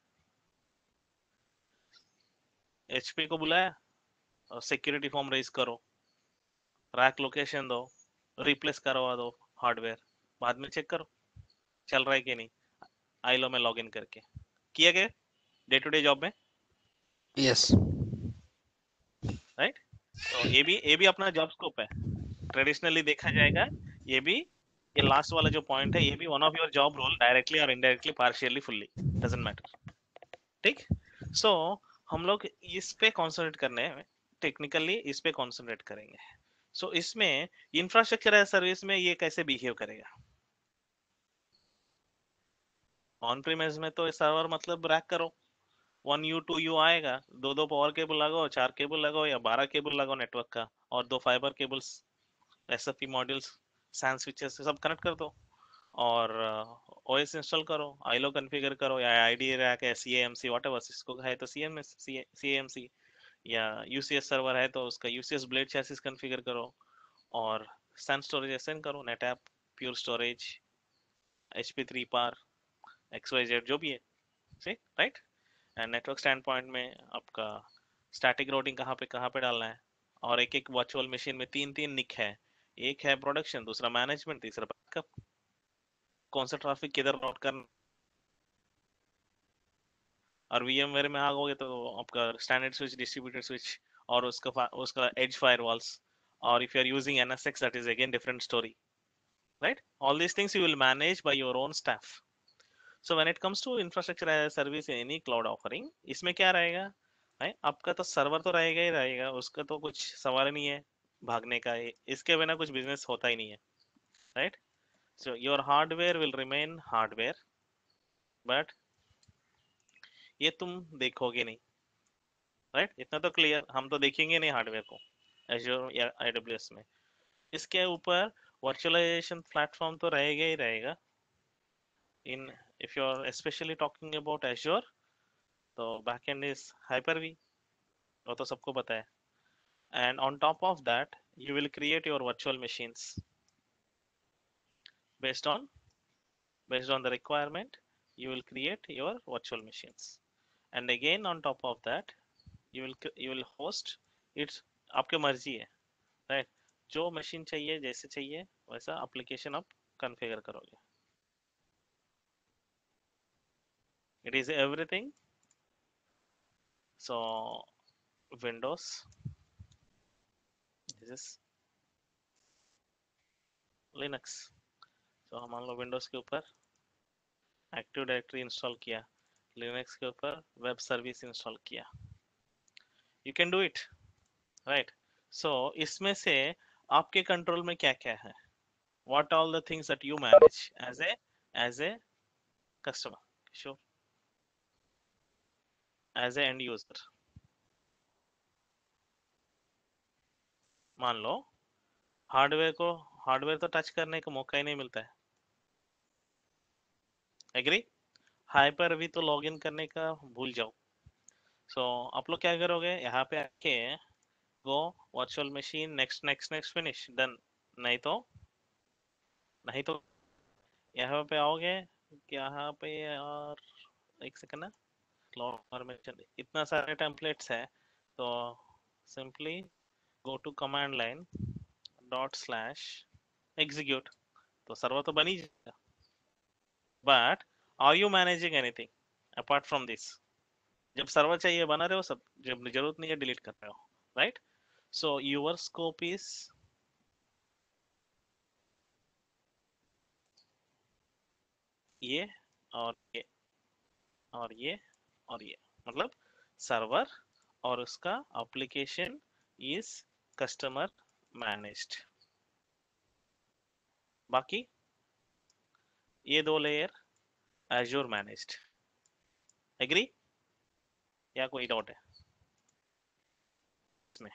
S1: एचपी को बुलाया और सिक्योरिटी फॉर्म रेज करो, रैक लोकेशन दो, रिप्लेस करवा दो हार्डवेयर, बाद में चेक करो चल रहा है कि नहीं, आईलो में लॉगिन करके। किया गया डे टू डे जॉब में,
S2: Yes.
S1: राइट। तो ये भी ये भी अपना जॉब स्कोप है, ट्रेडिशनली देखा जाएगा। ये भी ये लास्ट वाला जो पॉइंट है, ये भी one of your job role, directly और indirectly, partially, fully, doesn't matter, ठीक। सो हम लोग इस पे कॉन्सेंट्रेट करने हैं, टेक्निकली इस पे कॉन्सेंट्रेट करेंगे। सो so, इसमें इंफ्रास्ट्रक्चर एज सर्विस में ये कैसे बिहेव करेगा? ऑन प्रीमाइस में तो सर्वर मतलब रैक करो, वन यू टू यू आएगा, दो दो पावर केबल लगाओ, चार केबल लगाओ या बारह केबल लगाओ नेटवर्क का, और दो fibre cables, SFP modules, SAN switches सब कनेक्ट कर दो, और ओएस इंस्टॉल करो, आईलो कॉन्फ़िगर करो, या आईडी रैक है, सीएएमसी व्हाटएवर, सिस्को है तो सीएमएस सीएमसी, या यूसीएस सर्वर है तो उसका यूसीएस ब्लेड चैसिस कॉन्फ़िगर करो, और सैन स्टोरेज असाइन करो, NetApp, Pure storage, HP three par, XYZ जो भी है, सही, right. And network standpoint में आपका स्टैटिक राउटिंग कहाँ पे कहाँ पे डालना है, और एक एक वर्चुअल मशीन में तीन तीन निक है, एक है प्रोडक्शन, दूसरा मैनेजमेंट, तीसरा बैकअप, कौन सा ट्रैफिक किधर राउट करना। और वीएमवेयर में आगोगे तो आपका स्टैंडर्ड स्विच, डिस्ट्रीब्यूटेड स्विच, और उसका उसका एज फायरवॉल्स, और if you are using NSX that is again different story, right. All these things you will manage by your own staff. So when it comes to infrastructure as a service in any cloud offering, इसमें क्या रहेगा है, आपका तो server तो रहेगा ही रहेगा, उसका तो कुछ सवाल नहीं है भागने का, इसके बिना कुछ बिजनेस होता ही नहीं है, right. So your hardware will remain hardware, but ये तुम देखोगे नहीं, राइट। इतना तो क्लियर, हम तो देखेंगे नहीं हार्डवेयर को एज़्योर या एडब्ल्यूएस में। इसके ऊपर वर्चुअलाइजेशन प्लेटफॉर्म तो रहेगा ही रहेगा। In if you are specially talking about Azure, तो बैकएंड इज हाइपर-वी, वो तो सबको पता है। And on top of that, you will create your virtual machines based on based on the requirement. You will create your virtual machines, and again on top of that, you will you will host it's आपके मर्जी है, right? जो machine चाहिए जैसे चाहिए वैसा application आप configure करोगे। It is everything. So Windows, this is Linux. So मान लो विंडोज के ऊपर एक्टिव डायरेक्टरी इंस्टॉल किया, लिनक्स के ऊपर वेब सर्विस इंस्टॉल किया, you can do it, right. So इसमें से आपके कंट्रोल में क्या क्या है, what all the things that you manage as a as a customer. Sure. As a end user, मान लो हार्डवेयर को हार्डवेयर तो टच करने का मौका ही नहीं मिलता है. एग्री? हाइपर भी तो लॉगिन करने का भूल जाओ. सो so, आप लोग क्या करोगे, यहाँ पे आके go virtual machine, next next next finish done. नहीं तो नहीं तो यहाँ पे आओगे, यहाँ पे और एक सेकंड ना, क्लाउड फॉर्मेशन इतना सारे टेम्पलेट्स है, तो simply go to command line dot slash execute, तो सर्वर तो बन ही जाएगा. But are you managing anything apart from this? जब सर्वर चाहिए बना रहे हो सब, जब जरूरत नहीं है डिलीट कर रहे हो, right? So your scope is ये और ये और ये और ये, मतलब सर्वर और उसका एप्लीकेशन इज कस्टमर मैनेज्ड. बाकी ये दो लेयर एज्योर मैनेज्ड. एग्री या कोई डाउट है इसमें?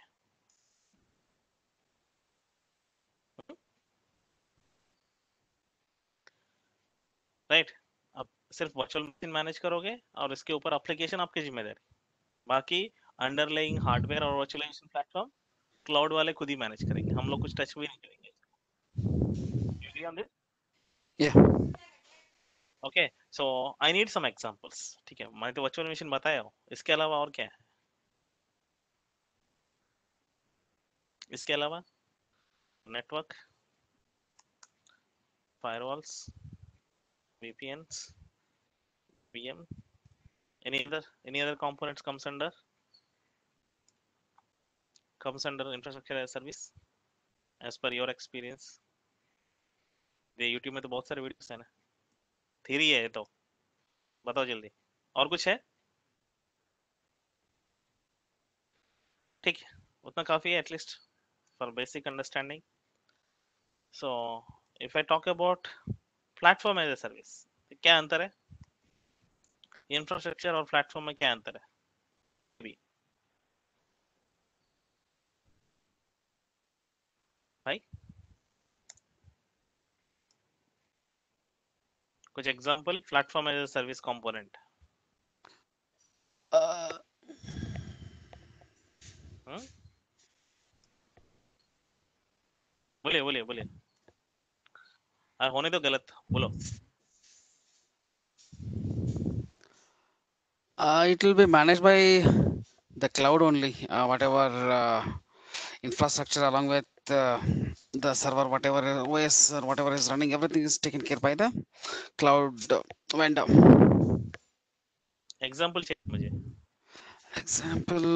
S1: Right right? अब सिर्फ वर्चुअल मशीन मैनेज करोगे और इसके ऊपर एप्लीकेशन आपकी जिम्मेदारी, बाकी अंडरलाइंग हार्डवेयर और वर्चुअलाइजेशन प्लेटफॉर्म क्लाउड वाले खुद ही मैनेज करेंगे, हम लोग कुछ टच भी नहीं करेंगे.
S2: Yeah.
S1: Okay, so I need some examples. ठीक है, मैंने तो वर्चुअल मशीन बताया हो, इसके अलावा और क्या है? इसके अलावा network, firewalls, VPNs, VM, any other any other components comes under comes under infrastructure as a service as per your experience? ये YouTube में तो बहुत सारे वीडियोस हैं ना, थ्योरी है ये तो, बताओ जल्दी. और कुछ है? ठीक है, उतना काफी है at least for basic understanding. So if I talk about platform as a service, क्या अंतर है? इंफ्रास्ट्रक्चर और प्लेटफॉर्म में क्या अंतर है? भाई कुछ example platform as a service component.
S2: Uh,
S1: hmm, बोलिए बोलिए बोलिए. आ, होने दो गलत, बोलो.
S2: uh, it will be managed by the cloud only. Uh, whatever uh, infrastructure along with uh, the server, whatever O S or whatever is running, everything is taken care by the cloud vendor.
S1: Example चाहिए मुझे.
S2: Example.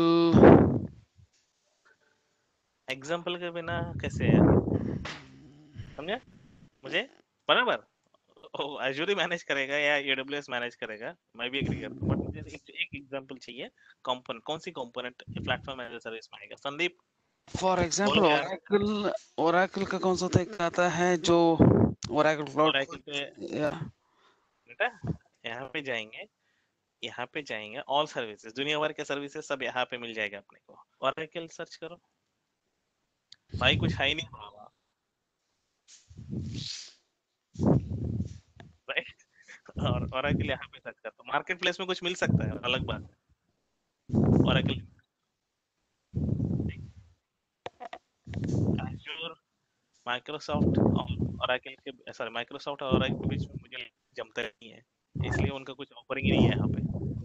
S1: Example के बिना कैसे है, समझे? मुझे बराबर Azure ही मैनेज करेगा या एडब्ल्यूएस मैनेज करेगा, मैं भी एग्री करता हूं, बट मुझे एक एक एग्जांपल चाहिए. कंपोनेंट, कौन सी component platform as a service में आएगा? संदीप
S2: For example,
S1: बोलो यार.
S2: Oracle, Oracle का कौन सा एक आता है जो Oracle Cloud?
S1: Oracle पे
S2: Yeah.
S1: बेटा यहाँ पे जाएंगे, यहाँ पे जाएंगे, ऑल सर्विसेज, दुनिया भर के सर्विसेज सब यहाँ पे मिल जाएगा अपने को. Oracle सर्च करो भाई, कुछ है ही नहीं बाबा, राइट? और Oracle यहाँ पे सर्च करता, मार्केट प्लेस में कुछ मिल सकता है, अलग बात है. Oracle, Azure, माइक्रोसॉफ्ट और Oracle के, सॉरी माइक्रोसॉफ्ट और Oracle के बीच में मुझे जमता नहीं है, इसलिए उनका कुछ ऑफरिंग ही नहीं है यहाँ पे.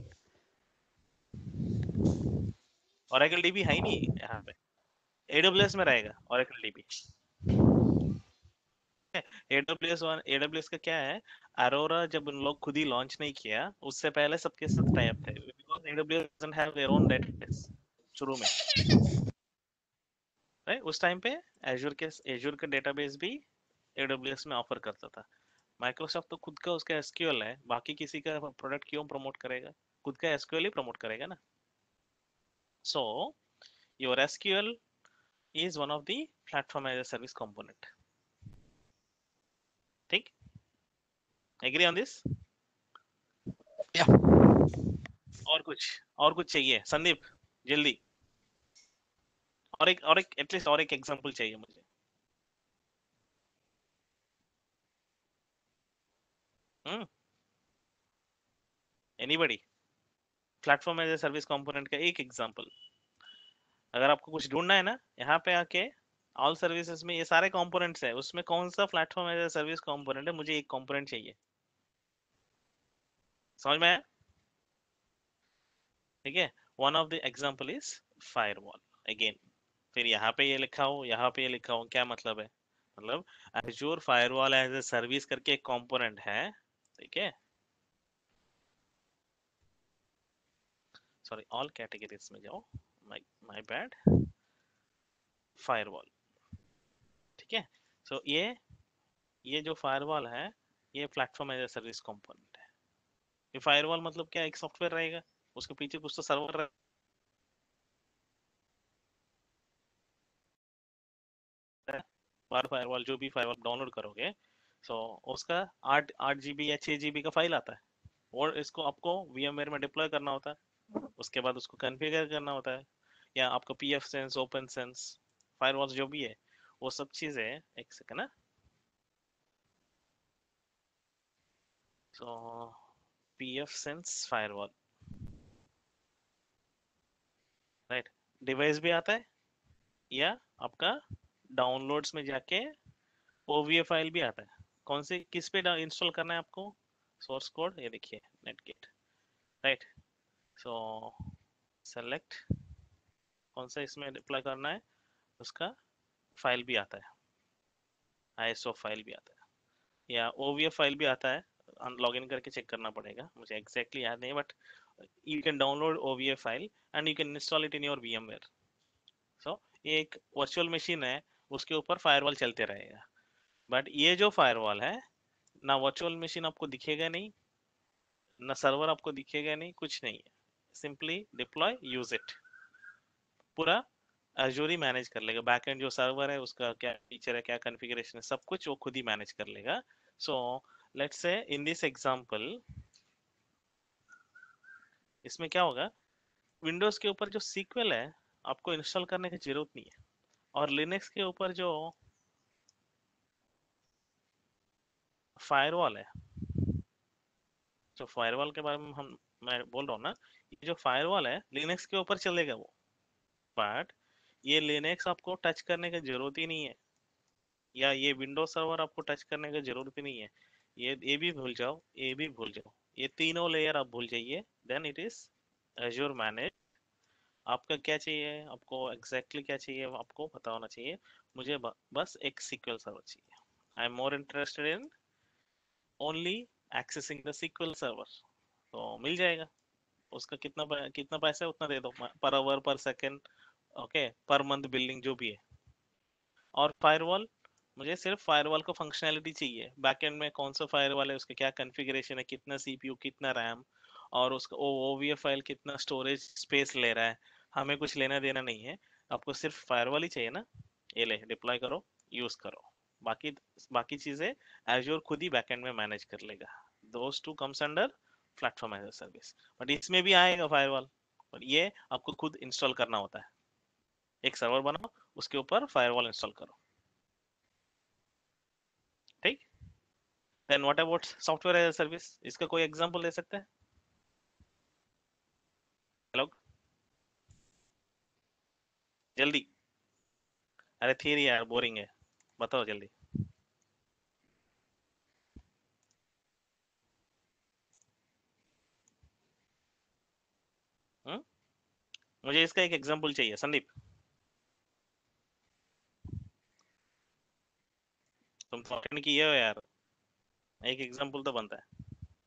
S1: Oracle डीबी है ही नहीं यहाँ पे. एडब्ल्यूएस में रहेगा Oracle DB. AWS one, AWS का क्या है, अरोरा जब उन लोग खुद ही लॉन्च नहीं किया, उससे पहले सबके साथ टाई अप थे, because AWS doesn't have their own database शुरू में, राइट? उस टाइम पे Azure के Azure का डेटाबेस भी एडब्ल्यूएस में ऑफर करता था. माइक्रोसॉफ्ट तो खुद का उसका एसक्यूएल है, बाकी किसी का प्रोडक्ट क्यों प्रमोट करेगा? खुद का एसक्यूएल ही प्रमोट करेगा ना. So your SQL is one of the platform as a service component. ठीक? Agree on this?
S2: या
S1: और कुछ और कुछ चाहिए संदीप, जल्दी। और एक और एक एटलीस्ट और एक एग्जांपल चाहिए मुझे। Hmm anybody? Platform as a service component का एक एग्जांपल। अगर आपको कुछ ढूंढना है ना, यहाँ पे आके ऑल सर्विसेज में ये सारे कंपोनेंट्स है, उसमें कौन सा platform as a service component है, मुझे एक कंपोनेंट चाहिए। समझ में आया? ठीक है, one of the example is firewall. Again फिर यहाँ पे ये लिखा हो, यहाँ पे ये लिखा हो, क्या मतलब है? मतलब Azure firewall as a service करके एक कंपोनेंट है, ठीक है। सॉरी, ऑल कैटेगरीज में जाओ, माय माय बैड, फायरवॉल, ठीक है। सो ये ये जो फायरवॉल है, ये platform as a service component है। ये फायरवॉल मतलब क्या, एक सॉफ्टवेयर रहेगा, उसके पीछे कुछ तो सर्वर रहेगा, बार फायरवॉल जो भी फायरवॉल डाउनलोड करोगे, सो उसका आठ आठ जीबी या छः जीबी का फाइल आता है, और इसको आपको वीएमवेयर में डिप्लॉय करना होता है, उसके बाद उसको कॉन्फ़िगर करना होता है, या आपका pfSense, OPNsense, firewall जो भी है वो सब चीज़ें। एक सेकंड ना, so pfSense firewall, right. Device भी आता है, या आपका डाउनलोड्स में जाके ओवीए फाइल भी आता है। कौन से किस पे इंस्टॉल करना है आपको? सोर्स कोड ये देखिए, नेटगिट, राइट। सो सेलेक्ट कौन सा इसमें डिप्लॉय करना है, उसका फाइल भी आता है, आईएसओ फाइल भी आता है, या ओवीएफ फाइल भी आता है। लॉग इन करके चेक करना पड़ेगा, मुझे एग्जैक्टली याद नहीं, but you can download OVF file and you can install it in your VMware. So ये एक वर्चुअल मशीन है, उसके ऊपर फायरवॉल चलते रहेगा। बट ये जो फायरवॉल है ना, वर्चुअल मशीन आपको दिखेगा नहीं, ना सर्वर आपको दिखेगा नहीं, कुछ नहीं है। सिंपली डिप्लॉय, यूज इट, पूरा एज़्योर ही मैनेज कर लेगा। बैकएंड जो सर्वर है उसका क्या फीचर है, क्या कॉन्फ़िगरेशन है, सब कुछ वो खुद ही मैनेज कर लेगा। So let's say in this example, इसमें क्या होगा, विंडोज के ऊपर जो सीक्वल है आपको इंस्टॉल करने की जरूरत नहीं है, और लिनक्स के ऊपर जो फायरवॉल है, जो फायरवॉल के बारे में हम मैं बोल रहा हूँ ना, ये जो फायरवॉल है लिनक्स के ऊपर चलेगा वो, बट ये लिनक्स आपको टच करने की जरूरत ही नहीं है, या ये विंडोज सर्वर आपको टच करने की जरूरत ही नहीं है। ये ये भी भूल जाओ, ये भी भूल जाओ, ये तीनों लेयर आप भूल जाइए, then it is Azure manage. आपका क्या चाहिए, आपको एग्जैक्टली exactly क्या चाहिए आपको पता होना चाहिए। मुझे ब, बस एक सीक्वल सर्वर चाहिए। I am more interested in only accessing the SQL server, तो मिल जाएगा। उसका कितना पै- कितना पैसा है उतना दे दो, per hour, per second, okay, per month billing जो भी है। और फायरवॉल, मुझे सिर्फ फायरवॉल को फंक्शनैलिटी चाहिए, बैकएंड में कौन सा फायरवॉल है, उसका क्या कॉन्फ़िगरेशन है, कितना सीपीयू, कितना रैम, और उसका ओवीएफ फाइल कितना स्टोरेज स्पेस ले रहा है, हमें कुछ लेना देना नहीं है। आपको सिर्फ फायरवॉल ही चाहिए ना, ये ले डिप्लॉय करो, यूज करो, बाकी बाकी चीजें एज़्योर खुद ही बैकएंड में मैनेज कर लेगा। Those two comes under platform as a service, but इसमें भी आएगा फायरवॉल, पर ये आपको खुद इंस्टॉल करना होता है। एक सर्वर बनाओ, उसके ऊपर फायरवॉल इंस्टॉल करो, ठीक। Then what about software as a service, इसका कोई एग्जांपल दे सकते हैं? हेलो, जल्दी, अरे थियरी यार बोरिंग है, बताओ जल्दी। हम्म मुझे इसका एक एग्जांपल चाहिए संदीप, तुम तो अटेंड किए हो यार, एक एग्जांपल तो बनता है।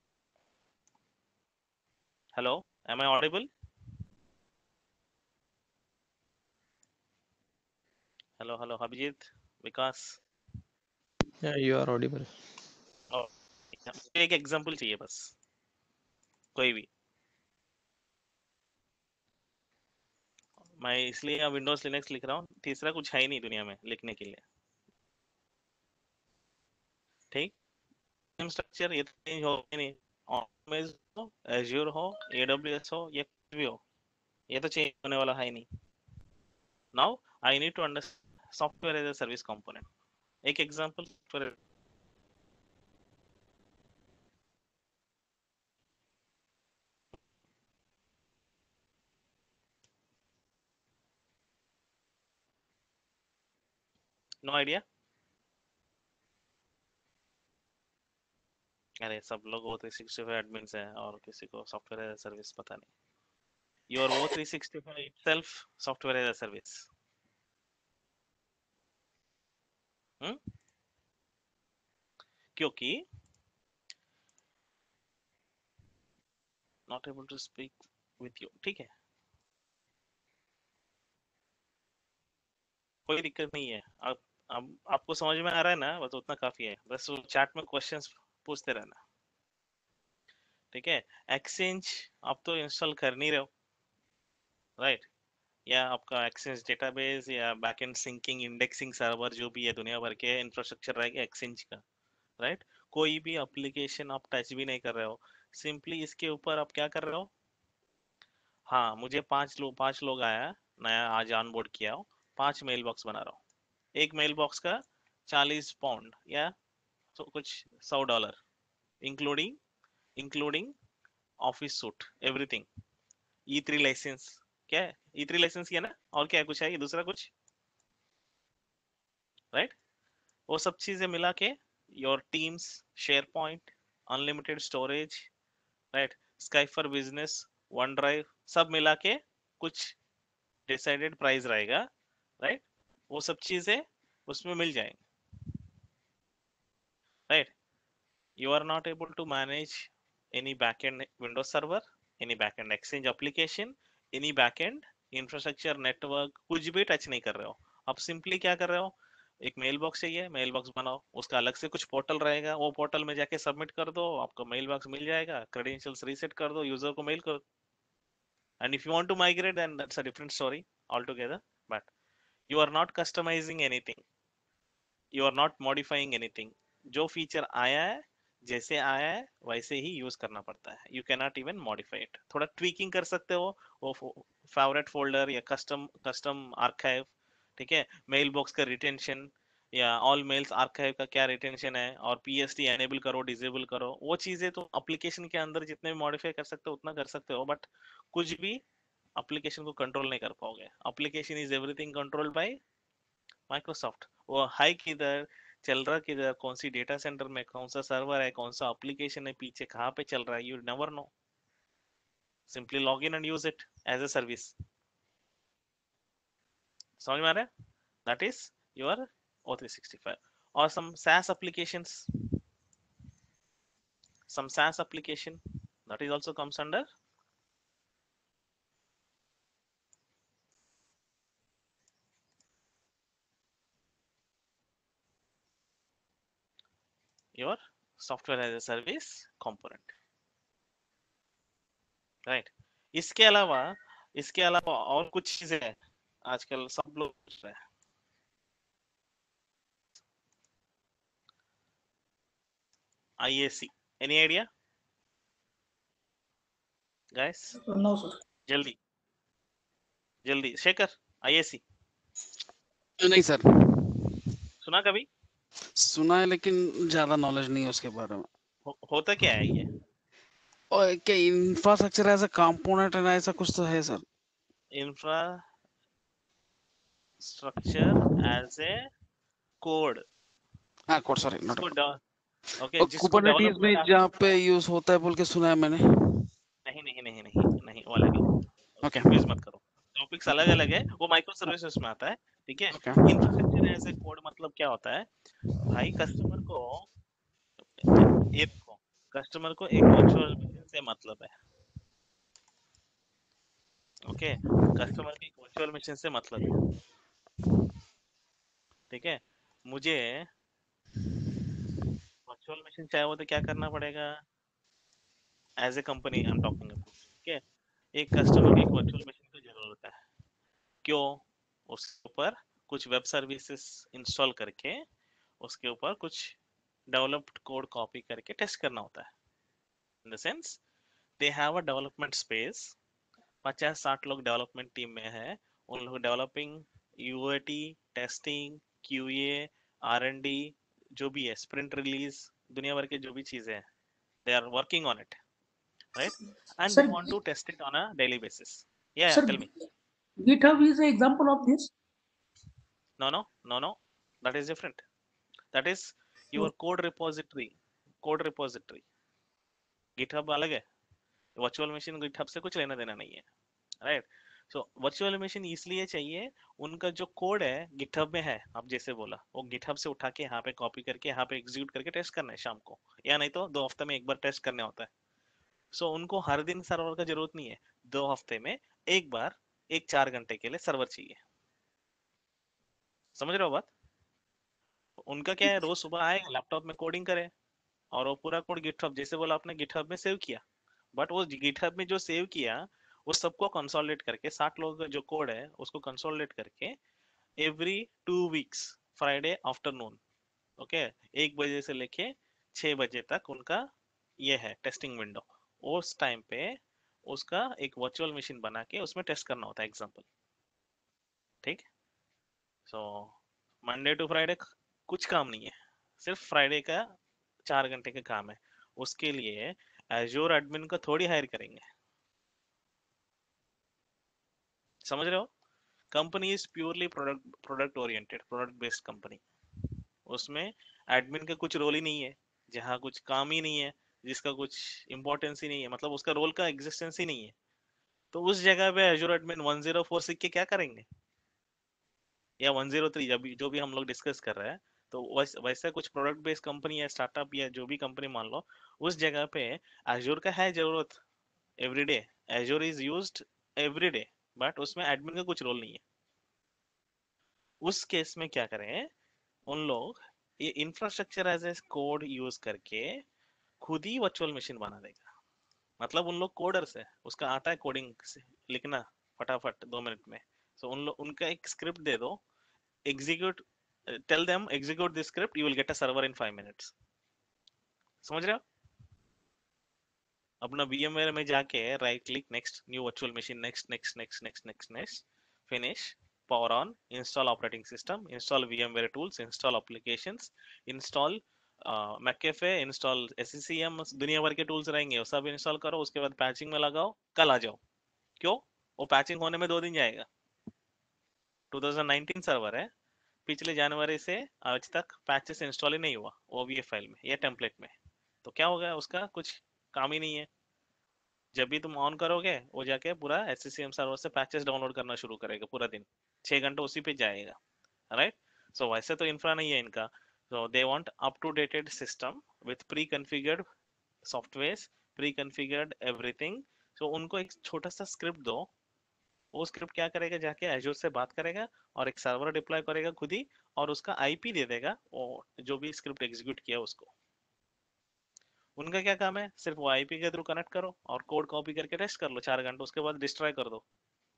S1: Hello, am I audible? Hello hello, Abhijeet, Vikas,
S3: Yeah, you are audible.
S1: ओ, मुझे एक एग्जांपल चाहिए बस, कोई भी। मैं इसलिए यहाँ विंडोज लिनक्स लिख रहा हूँ, तीसरा कुछ है ही नहीं दुनिया में लिखने के लिए, ठीक। स्ट्रक्चर ये तो चेंज हो नहीं, हो, एज्योर हो, एडब्ल्यूएस हो, या कुछ भी हो, ये तो चेंज होने वाला है नहीं. Now I need to understand software as a service component. एक एग्जांपल फॉर नो आइडिया. अरे सब लोग वो थ्री सिक्सटी फाइव एडमिन्स हैं और किसी को सॉफ्टवेयर एज अ सर्विस पता नहीं. योर वो three sixty five itself software as a service. Hmm क्योंकि not able to speak with you. ठीक है, कोई दिक्कत नहीं है. आप, आप आपको समझ में आ रहा है ना, बस उतना काफी है. बस वो चैट में क्वेश्चंस पूछते रहना. ठीक है. एक्सचेंज आप तो इंस्टॉल कर नहीं रहे हो, राइट? या आपका एक्सचेंज डेटाबेस या बैकएंड सिंकिंग इंडेक्सिंग सर्वर जो भी है दुनिया भर के इंफ्रास्ट्रक्चर रहेगा एक्सचेंज का, राइट? कोई भी एप्लीकेशन आप टच भी नहीं कर रहे हो. सिंपली इसके ऊपर आप क्या कर रहे हो? हाँ, मुझे पांच लोग पांच लोग आया नया, आज ऑन बोर्ड किया हो, पांच मेल बॉक्स बना रहा हूँ. एक मेल बॉक्स का चालीस पाउंड या तो कुछ सौ dollar, including including office suite everything. E three licence, क्या है ई थ्री लाइसेंस किया ना, और क्या है, कुछ है ये दूसरा कुछ, राइट? वो सब चीजें मिला के your Teams, SharePoint, unlimited storage, right, Skype for business, OneDrive, सब मिला के कुछ डिसाइडेड प्राइस रहेगा, राइट? वो सब चीजें उसमें मिल जाएंगे, right? You are not able to manage any backend Windows server, any backend Exchange application, any backend infrastructure network, कुछ भी टच नहीं कर रहे हो. आप सिंपली क्या कर रहे हो? एक मेल बॉक्स चाहिए, मेल बॉक्स बनाओ, उसका अलग से कुछ पोर्टल रहेगा, वो पोर्टल में जाके सबमिट कर दो, आपको मेल बॉक्स मिल जाएगा. क्रेडेंशियल्स रीसेट कर दो, यूजर को मेल कर. And if you want to migrate then that's a different story altogether, but you are not customizing anything, you are not modifying anything. जो फीचर आया है, जैसे आया है वैसे ही यूज करना पड़ता है. You can not even modify it. थोड़ा ट्वीकिंग कर सकते हो, वो फेवरेट फोल्डर या कस्टम कस्टम आर्काइव, ठीक है, मेल बॉक्स का रिटेंशन या ऑल मेल्स आर्काइव का क्या रिटेंशन है, और पीएसटी एनेबल करो, डिसेबल करो, वो चीजें तो एप्लीकेशन के अंदर जितने भी मॉडिफाई कर सकते हो उतना कर सकते हो, बट कुछ भी एप्लीकेशन को कंट्रोल नहीं कर पाओगे. Application is everything controlled by Microsoft. वो हाई किधर चल रहा, किधर कौन सी डेटा सेंटर में, कौन सा सर्वर है, कौन सा एप्लीकेशन है, पीछे कहाँ पे चल रहा है, you never know. Simply log in and use it as a service. समझ में आ रहा है? That is your O three sixty-five. और some SaaS applications, some SaaS application that is also comes under your software as a service component, right? इसके अलावा इसके अलावा और कुछ चीजें हैं आजकल सब लोग पूछ रहे हैं. I A C, any idea guys?
S5: No, sir.
S1: जल्दी जल्दी शेखर, I A C
S2: नहीं सर,
S1: सुना कभी?
S2: सुना है लेकिन ज्यादा नॉलेज नहीं है उसके बारे में.
S1: हो, होता क्या है ये?
S2: और क्या इंफ्रास्ट्रक्चर एज अ कंपोनेंट है, ऐसा कुछ तो है sir.
S1: Infrastructure as a code.
S2: हाँ, कोड, सॉरी, नॉट
S1: जिसको ओके
S2: और
S1: जिसको
S2: कुबरनेटीज
S1: डेवलप
S2: में जहाँ पे यूज होता है बोल के सुना है मैंने.
S1: नहीं नहीं नहीं नहीं नहीं वो अलग है.
S2: ओके
S1: कंफ्यूज मत करो, टॉपिक्स अलग अलग है. वो माइक्रो सर्विसेज में आता है, ठीक है.
S2: Okay
S1: infrastructure as a code मतलब क्या होता है भाई? कस्टमर को एक को कस्टमर को एक वर्चुअल मशीन से मतलब है, ओके. कस्टमर की एक वर्चुअल मशीन से मतलब है, ठीक है. मुझे वर्चुअल मशीन चाहिए हो तो क्या करना पड़ेगा? As a company I am talking about, ठीक है. एक कस्टमर की एक वर्चुअल मशीन की जरूरत है. क्यों? उसके ऊपर कुछ वेब सर्विसेज इंस्टॉल करके उसके ऊपर कुछ डेवलप्ड कोड कॉपी करके टेस्ट करना होता है. In the sense they have a development space, पचास साठ लोग डेवलपमेंट टीम में है, उन लोग developing UAT, testing, QA, R and D, जो भी है, स्प्रिंट रिलीज, दुनिया भर के जो भी चीजें हैं, they are working on it, right, and they
S5: Sir,
S1: want to test it on a daily basis. Yeah, yeah,
S5: sir,
S1: tell me.
S5: GitHub is an example of this.
S1: No, no, no, no, that is different. That is your
S5: So,
S1: code repository. Code repository. GitHub अलग है, virtual machine GitHub से कुछ लेना देना नहीं है, right. So virtual machine इसलिए चाहिए, उनका जो कोड है GitHub में है, आप जैसे बोला, वो GitHub से उठा के यहाँ पे कॉपी करके यहाँ पे एग्जीक्यूट करके टेस्ट करना है शाम को, या नहीं तो दो हफ्ते में एक बार टेस्ट करना होता है. सो so, उनको हर दिन सर्वर का जरूरत नहीं है, दो हफ्ते में एक बार एक चार घंटे के लिए सर्वर चाहिए. समझ रहे हो बात? उनका क्या है, रोज सुबह आए लैपटॉप में कोडिंग करे और वो पूरा कोड गिटहब, जैसे बोला आपने, गिटहब में सेव किया, बट वो गिटहब में जो सेव किया वो सबको कंसोलिडेट करके, साठ लोगों का जो कोड है उसको कंसोलिडेट करके every two weeks Friday afternoon, okay, एक बजे से लेके छह बजे तक उनका ये है टेस्टिंग विंडो. उस टाइम पे उसका एक वर्चुअल मशीन बना के उसमें टेस्ट करना होता है, एग्जांपल, ठीक. सो मंडे टू फ्राइडे कुछ काम नहीं है, सिर्फ फ्राइडे का चार घंटे का काम है. उसके लिए एजोर एडमिन को थोड़ी हायर करेंगे, समझ रहे हो? Company is purely product product oriented, product based company. उसमें एडमिन का कुछ रोल ही नहीं है, जहाँ कुछ काम ही नहीं है, जिसका कुछ इंपॉर्टेंस ही नहीं है, मतलब उसका रोल का एग्जिस्टेंस ही नहीं है. तो उस जगह पे Azure admin one zero four सीख के क्या करेंगे, या वन ज़ीरो थ्री, जब भी जो भी हम लोग डिस्कस कर रहे हैं. तो वैस, वैसे कुछ प्रोडक्ट बेस्ड कंपनी या स्टार्टअप या जो भी कंपनी मान लो, उस जगह पे एजोर का है जरूरत every day, Azure is used every day, but उसमें एडमिन का कुछ रोल नहीं है. उस केस में क्या करें, उन लोग ये infrastructure as a code use करके खुद ही वर्चुअल मशीन बना देगा. मतलब उन लोग कोडर्स है, उसका आता है कोडिंग लिखना फटाफट दो मिनट में. सो so, उन लोग उनका एक स्क्रिप्ट दे दो, execute, tell them execute this script, you will get a server in five minutes. समझ रहे हो? अपना VMware में जाके right click, next, new virtual machine, next next next next next next, finish, power on, install operating system, install VMware tools, install applications, install uh, McAfee, install S C C M, दुनिया भर के tools रहेंगे वो सब install करो, उसके बाद patching में लगाओ, कल आ जाओ. क्यों? वो पैचिंग होने में दो दिन जाएगा. टू थाउज़ेंड नाइनटीन सर्वर है, पिछले जनवरी से आज तक पैचेस इंस्टॉल ही नहीं हुआ ओवीएफ फाइल में या टेम्पलेट में. तो क्या होगा, उसका कुछ काम ही नहीं है. जब भी तुम ऑन करोगे वो जाके पूरा एचसीसीएम सर्वर से पैचेस डाउनलोड करना शुरू करेगा, पूरा दिन छह घंटे उसी पे जाएगा, राइट. सो वैसे तो इंफ्रा नहीं है इनका. So they want up to dated system with pre configured softwares, pre configured everything. So उनको एक छोटा सा स्क्रिप्ट दो, वो स्क्रिप्ट क्या करेगा, जाके एजूर से बात करेगा और एक सर्वर डिप्लॉय करेगा खुद ही, और उसका आईपी दे देगा वो जो भी स्क्रिप्ट एग्जीक्यूट किया उसको. उनका क्या काम है, सिर्फ वो आईपी के थ्रू कनेक्ट करो और कोड कॉपी करके टेस्ट कर लो चार घंटे, उसके बाद डिस्ट्रॉय कर दो.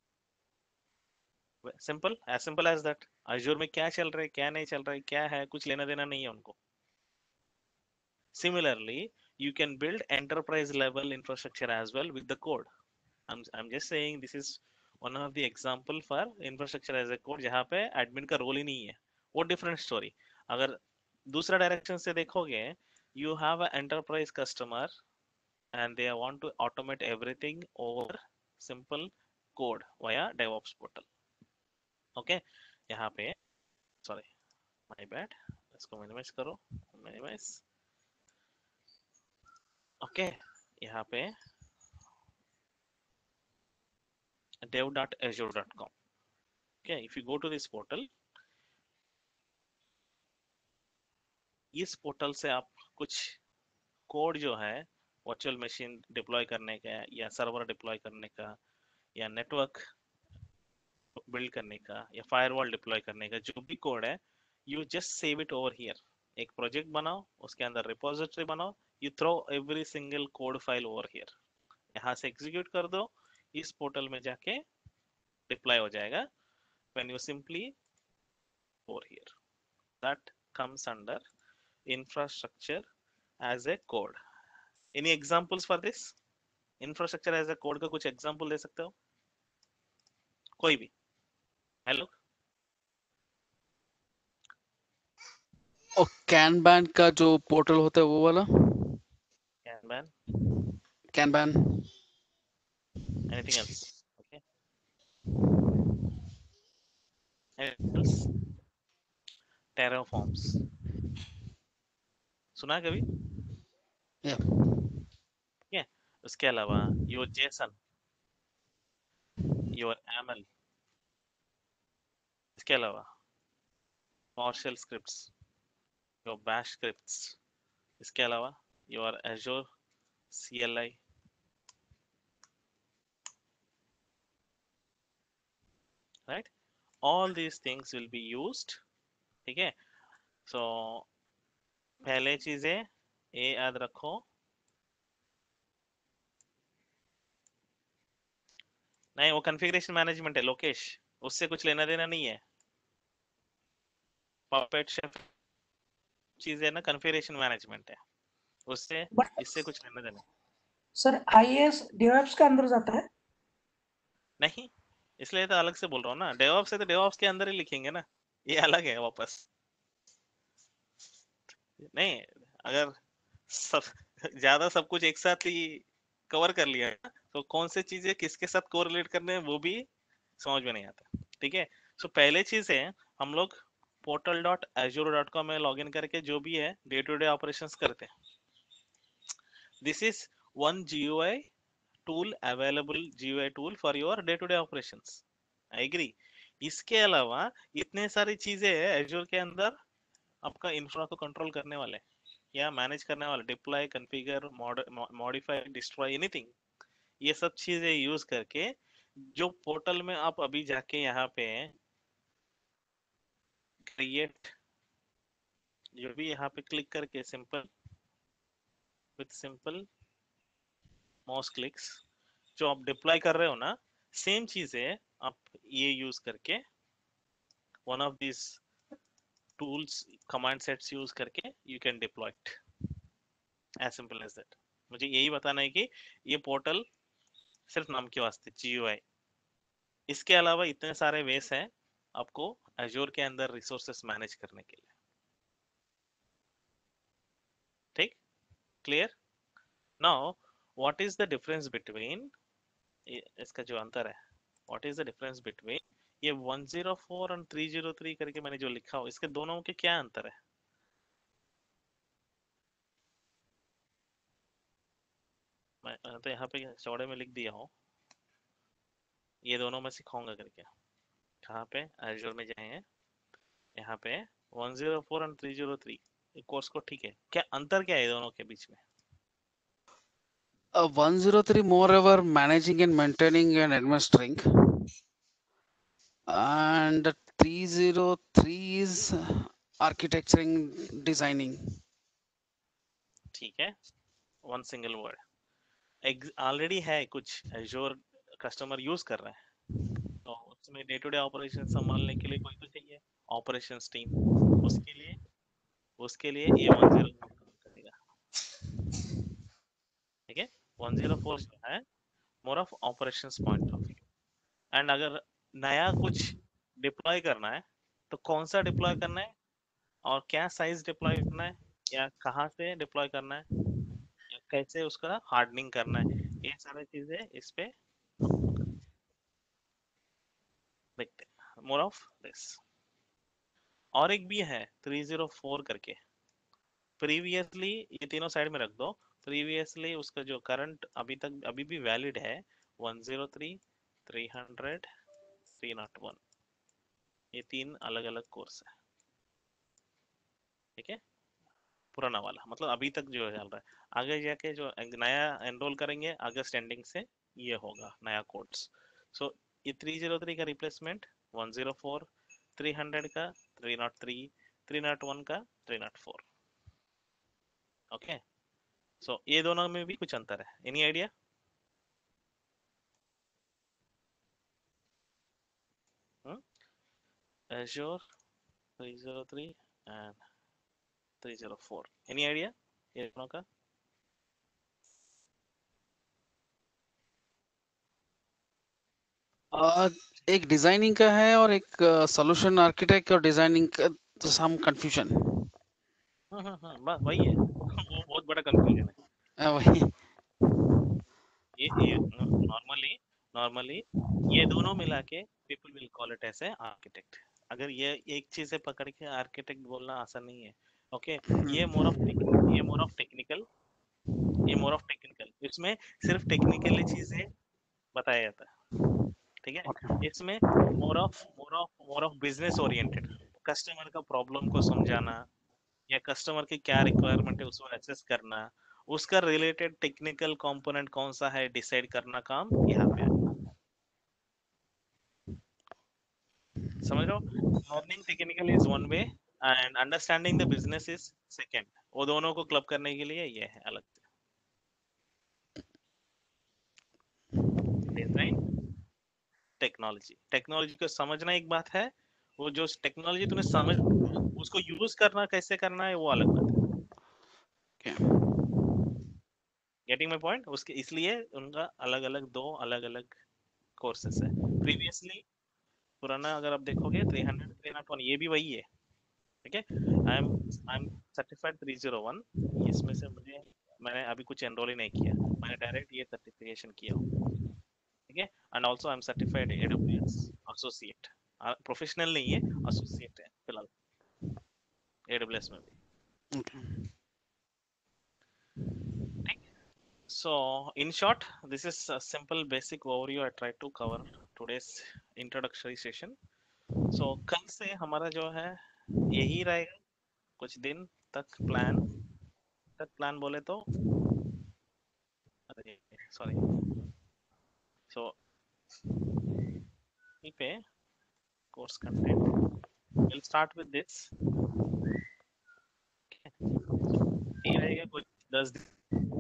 S1: Simple, as simple as that. Azure में क्या चल रहा है क्या नहीं चल रहा है क्या है, कुछ लेना देना नहीं है उनको. Similarly, you can build enterprise level infrastructure as well with the code. I'm I'm just saying this is one of the example for infrastructure as a code जहाँ पे admin का रोल ही नहीं है. वो different story. अगर दूसरा direction से देखोगे, you have an enterprise customer and they want to automate everything over simple code via DevOps portal. Okay, यहाँ पे sorry, my bad. इसको minimize करो, minimize. Okay, यहाँ पे dev dot azure dot com. Okay, if you go to this portal, इस portal से आप कुछ कोड जो है वर्चुअल मशीन डिप्लॉय करने का या सर्वर डिप्लॉय करने का या नेटवर्क बिल्ड करने का या फायरवॉल डिप्लॉय करने का जो भी कोड है, you just save it over here. एक प्रोजेक्ट बनाओ, उसके अंदर रिपोजिटरी बनाओ, you throw every single code file over here, यहाँ से एग्जीक्यूट कर दो, इस पोर्टल में जाके डिप्लॉय हो जाएगा. when you simply over here, that comes under infrastructure as a code. Any examples for this? Infrastructure as a code का कुछ एग्जांपल दे सकते हो कोई भी? हेलो,
S2: और कैनबैन का जो पोर्टल होता है वो वाला
S1: Kanban,
S2: Kanban
S1: anything else? Okay, else? Terraforms सुना है कभी?
S2: या
S1: ठीक है, उसके अलावा योर जेसन, योर एमएल, इसके अलावा PowerShell scripts, your bash scripts, इसके अलावा your Azure CLI, right? All these things will be used. ठीक है, सो पहले चीजें ये याद रखो, नहीं वो कॉन्फ़िगरेशन मैनेजमेंट है लोकेश, उससे कुछ लेना देना नहीं है. पपेट शेफ चीज है ना, कॉन्फ़िगरेशन मैनेजमेंट है, उससे
S5: बट
S1: इससे कुछ लेना देना
S5: सर आईएएस डेवऑप्स के अंदर जाता है?
S1: नहीं. इसलिए तो अलग से बोल रहा हूँ ना, डेवऑप्स है तो डेवऑप्स के अंदर ही लिखेंगे ना, ये अलग है वापस. नहीं, अगर सब ज्यादा सब कुछ एक साथ ही कवर कर लिया ना, तो कौन से चीजें किसके साथ कोरिलेट करने हैं वो भी समझ में नहीं आता. ठीक है, सो पहले चीज है हम लोग portal dot Azure dot com में लॉग इन करके जो भी है डे टू डे ऑपरेशंस करते हैं. This is one GUI tool available, GUI tool for your day to day operations. I agree. इसके अलावा इतने सारी चीजें है एजूर के अंदर आपका इंफ्रा को कंट्रोल करने वाले या मैनेज करने वाले, deploy, configure, modify, destroy, anything. ये सब चीजें यूज करके जो पोर्टल में आप अभी जाके यहाँ पे क्रिएट, जो भी यहाँ पे क्लिक करके simple with simple mouse clicks जो आप डिप्लॉय कर रहे हो ना, सेम चीज है आप ये यूज करके one of this tools command sets use करके you can deploy it, as simple as that. मुझे यही बताना है कि ये पोर्टल सिर्फ नाम के वास्ते जीयूआई, इसके अलावा इतने सारे वेस हैं आपको एजूर के अंदर रिसोर्सेस मैनेज करने के लिए. ठीक, clear? Now what is the difference between, इसका जो अंतर है, what is the difference between ये वन ज़ीरो फ़ोर और थ्री ज़ीरो थ्री करके मैंने जो लिखा हो, इसके दोनों के क्या अंतर है? मैं अ, तो यहाँ पे चौड़े में लिख दिया हूँ, ये दोनों मैं सिखाऊंगा करके. कहाँ पे? एजूर में जाएं, यहाँ पे वन ज़ीरो फ़ोर और थ्री ज़ीरो थ्री कोर्स को. ठीक है, क्या अंतर क्या है दोनों के बीच में?
S2: uh, one oh three moreover managing and maintaining and administering, and three oh three is architecturing, designing.
S1: ठीक है, वन सिंगल वर्ड ऑलरेडी है, कुछ एजूर कस्टमर यूज कर रहे हैं, तो उसमें डे टू डे ऑपरेशन संभालने के लिए कोई तो चाहिए, ऑपरेशंस टीम. उसके लिए उसके लिए ये वन ज़ीरो फ़ोर काम करेगा. ठीक है, वन ज़ीरो फ़ोर जो है more of operations point of view. And अगर नया कुछ डिप्लॉय करना है तो कौन सा डिप्लॉय करना है और क्या साइज डिप्लॉय करना है या कहाँ से डिप्लॉय करना है या कैसे उसका हार्डनिंग करना है, ये सारी चीजें इस पे हम देखते हैं. More of this. और एक भी है थ्री ज़ीरो फ़ोर करके, प्रीवियसली, ये तीनों साइड में रख दो. प्रीवियसली उसका जो करंट अभी तक अभी भी वैलिड है one zero three, three hundred, three oh one, ये तीन अलग अलग कोर्स है. ठीक है, पुराना वाला मतलब अभी तक जो चल रहा है. आगे जाके जो नया एनरोल करेंगे अगस्त एंडिंग से ये होगा नया कोर्स. सो ये थ्री ज़ीरो थ्री का replacement one zero four, three hundred का three oh three, three oh one का three oh four. Okay, so ये दोनों में भी कुछ अंतर है. Any idea? Azure three zero three and three zero four, any idea ये दोनों का?
S2: Uh, एक डिजाइनिंग का है और एक सॉल्यूशन आर्किटेक्ट और डिजाइनिंग का तो सम कंफ्यूजन
S1: हाँ हाँ हाँ बस वही है वो बहुत बड़ा कंफ्यूजन है
S2: वही
S1: ये ये नॉर्मली नॉर्मली ये दोनों मिला के people will call it as a architect. अगर ये एक चीज से पकड़ के आर्किटेक्ट बोलना आसान नहीं है। ओके ये मोर ऑफ ये मोर ऑफ टेक्निकल ये मोर ऑफ टेक्निकल इसमें सिर्फ टेक्निकली चीजें बताया जाता है। ठीक है इसमें more of more of more of business oriented customer का प्रॉब्लम को समझाना या कस्टमर की क्या रिक्वायरमेंट है उसको एसेस करना उसका रिलेटेड टेक्निकल कंपोनेंट कौन सा है डिसाइड करना काम यहाँ पे है। समझ रहे हो learning technical is one way and understanding the business is second. वो दोनों को क्लब करने के लिए ये है अलग डिजाइन टेक्नोलॉजी। टेक्नोलॉजी को समझना एक बात है वो जो टेक्नोलॉजी तूने समझ उसको यूज करना कैसे करना है वो अलग बात है। गेटिंग माय पॉइंट उसके इसलिए उनका अलग अलग दो अलग अलग कोर्सेस है। प्रीवियसली पुराना अगर आप देखोगे three hundred three hundred one ये भी वही है। ठीक है I am I am certified three zero one इसमें से मुझे मैंने अभी कुछ एनरोल ही नहीं किया मैंने डायरेक्ट ये सर्टिफिकेशन किया हूँ। ठीक है and also I am certified AWS associate professional नहीं है एसोसिएट है फिलहाल एडब्ल्यूएस में भी। So, in short, this is a simple basic overview I tried to cover today's introductory session. So, कल से हमारा जो है यही रहेगा कुछ दिन तक प्लान तक प्लान बोले तो सॉरी so पे course content we'll start with this ये रहेगा कुछ दस दिन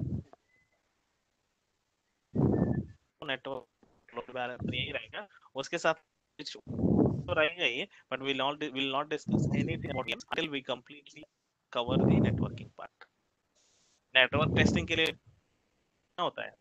S1: नेटवर्क यही रहेगा उसके साथ कुछ तो रहेगा ही but we'll not will not discuss anything about it until we completely cover the networking part. Network testing के लिए क्या होता है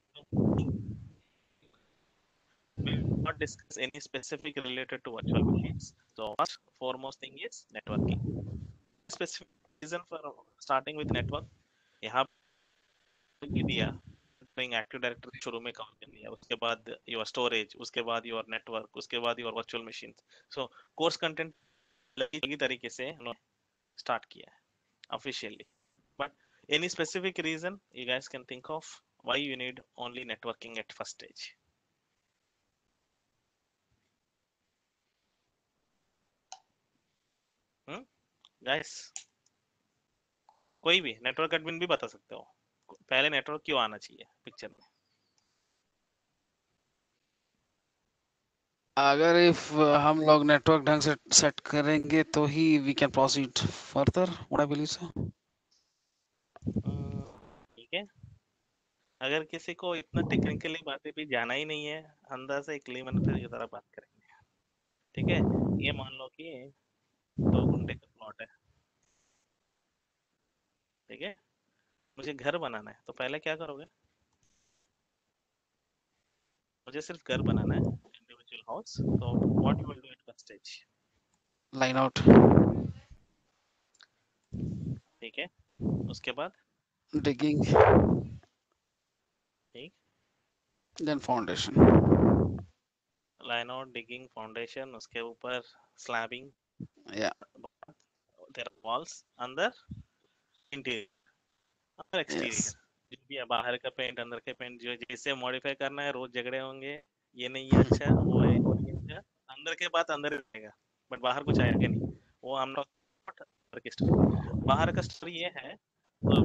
S1: we will not discuss any specific related to virtual machines. So first foremost thing is networking. Specific reason for starting with network यहाँ पे दिया active directory शुरू में कवर कर लिया उसके बाद योर स्टोरेज उसके बाद योर नेटवर्क उसके बाद your virtual machine. So course content लगी तरीके से स्टार्ट किया है officially but any specific reason you guys can think of why you need only networking at first stage. Hmm guys कोई भी नेटवर्क एडमिन भी बता सकते हो पहले नेटवर्क क्यों आना चाहिए पिक्चर में।
S2: अगर इफ हम लोग नेटवर्क ढंग से सेट करेंगे तो ही we can proceed further what I believe so.
S1: ठीक है अगर किसी को इतना टेक्निकली बातें भी जाना ही नहीं है अंदर से एक लेमन की तरह बात करेंगे। ठीक है ये मान लो कि दो घंटे का प्लॉट है। ठीक है मुझे घर बनाना है तो पहले क्या करोगे मुझे सिर्फ घर बनाना है इंडिविजुअल हाउस तो what you will do at first stage
S2: line out.
S1: ठीक है उसके बाद
S2: डिगिंग
S1: ठीक
S2: then foundation
S1: line out digging foundation उसके ऊपर स्लैबिंग
S2: या
S1: देयर वॉल्स अंदर इंटीरियर अंदर एक्सटीरियर जो भी है बाहर का पेंट अंदर का पेंट जो जैसे मॉडिफाई करना है रोज झगड़े होंगे ये नहीं है अच्छा वो है वो नहीं अच्छा अंदर के बाद अंदर ही रहेगा बट बाहर कुछ आएगा नहीं वो हम लोग की स्टोरी बाहर का स्टोरी ये है तो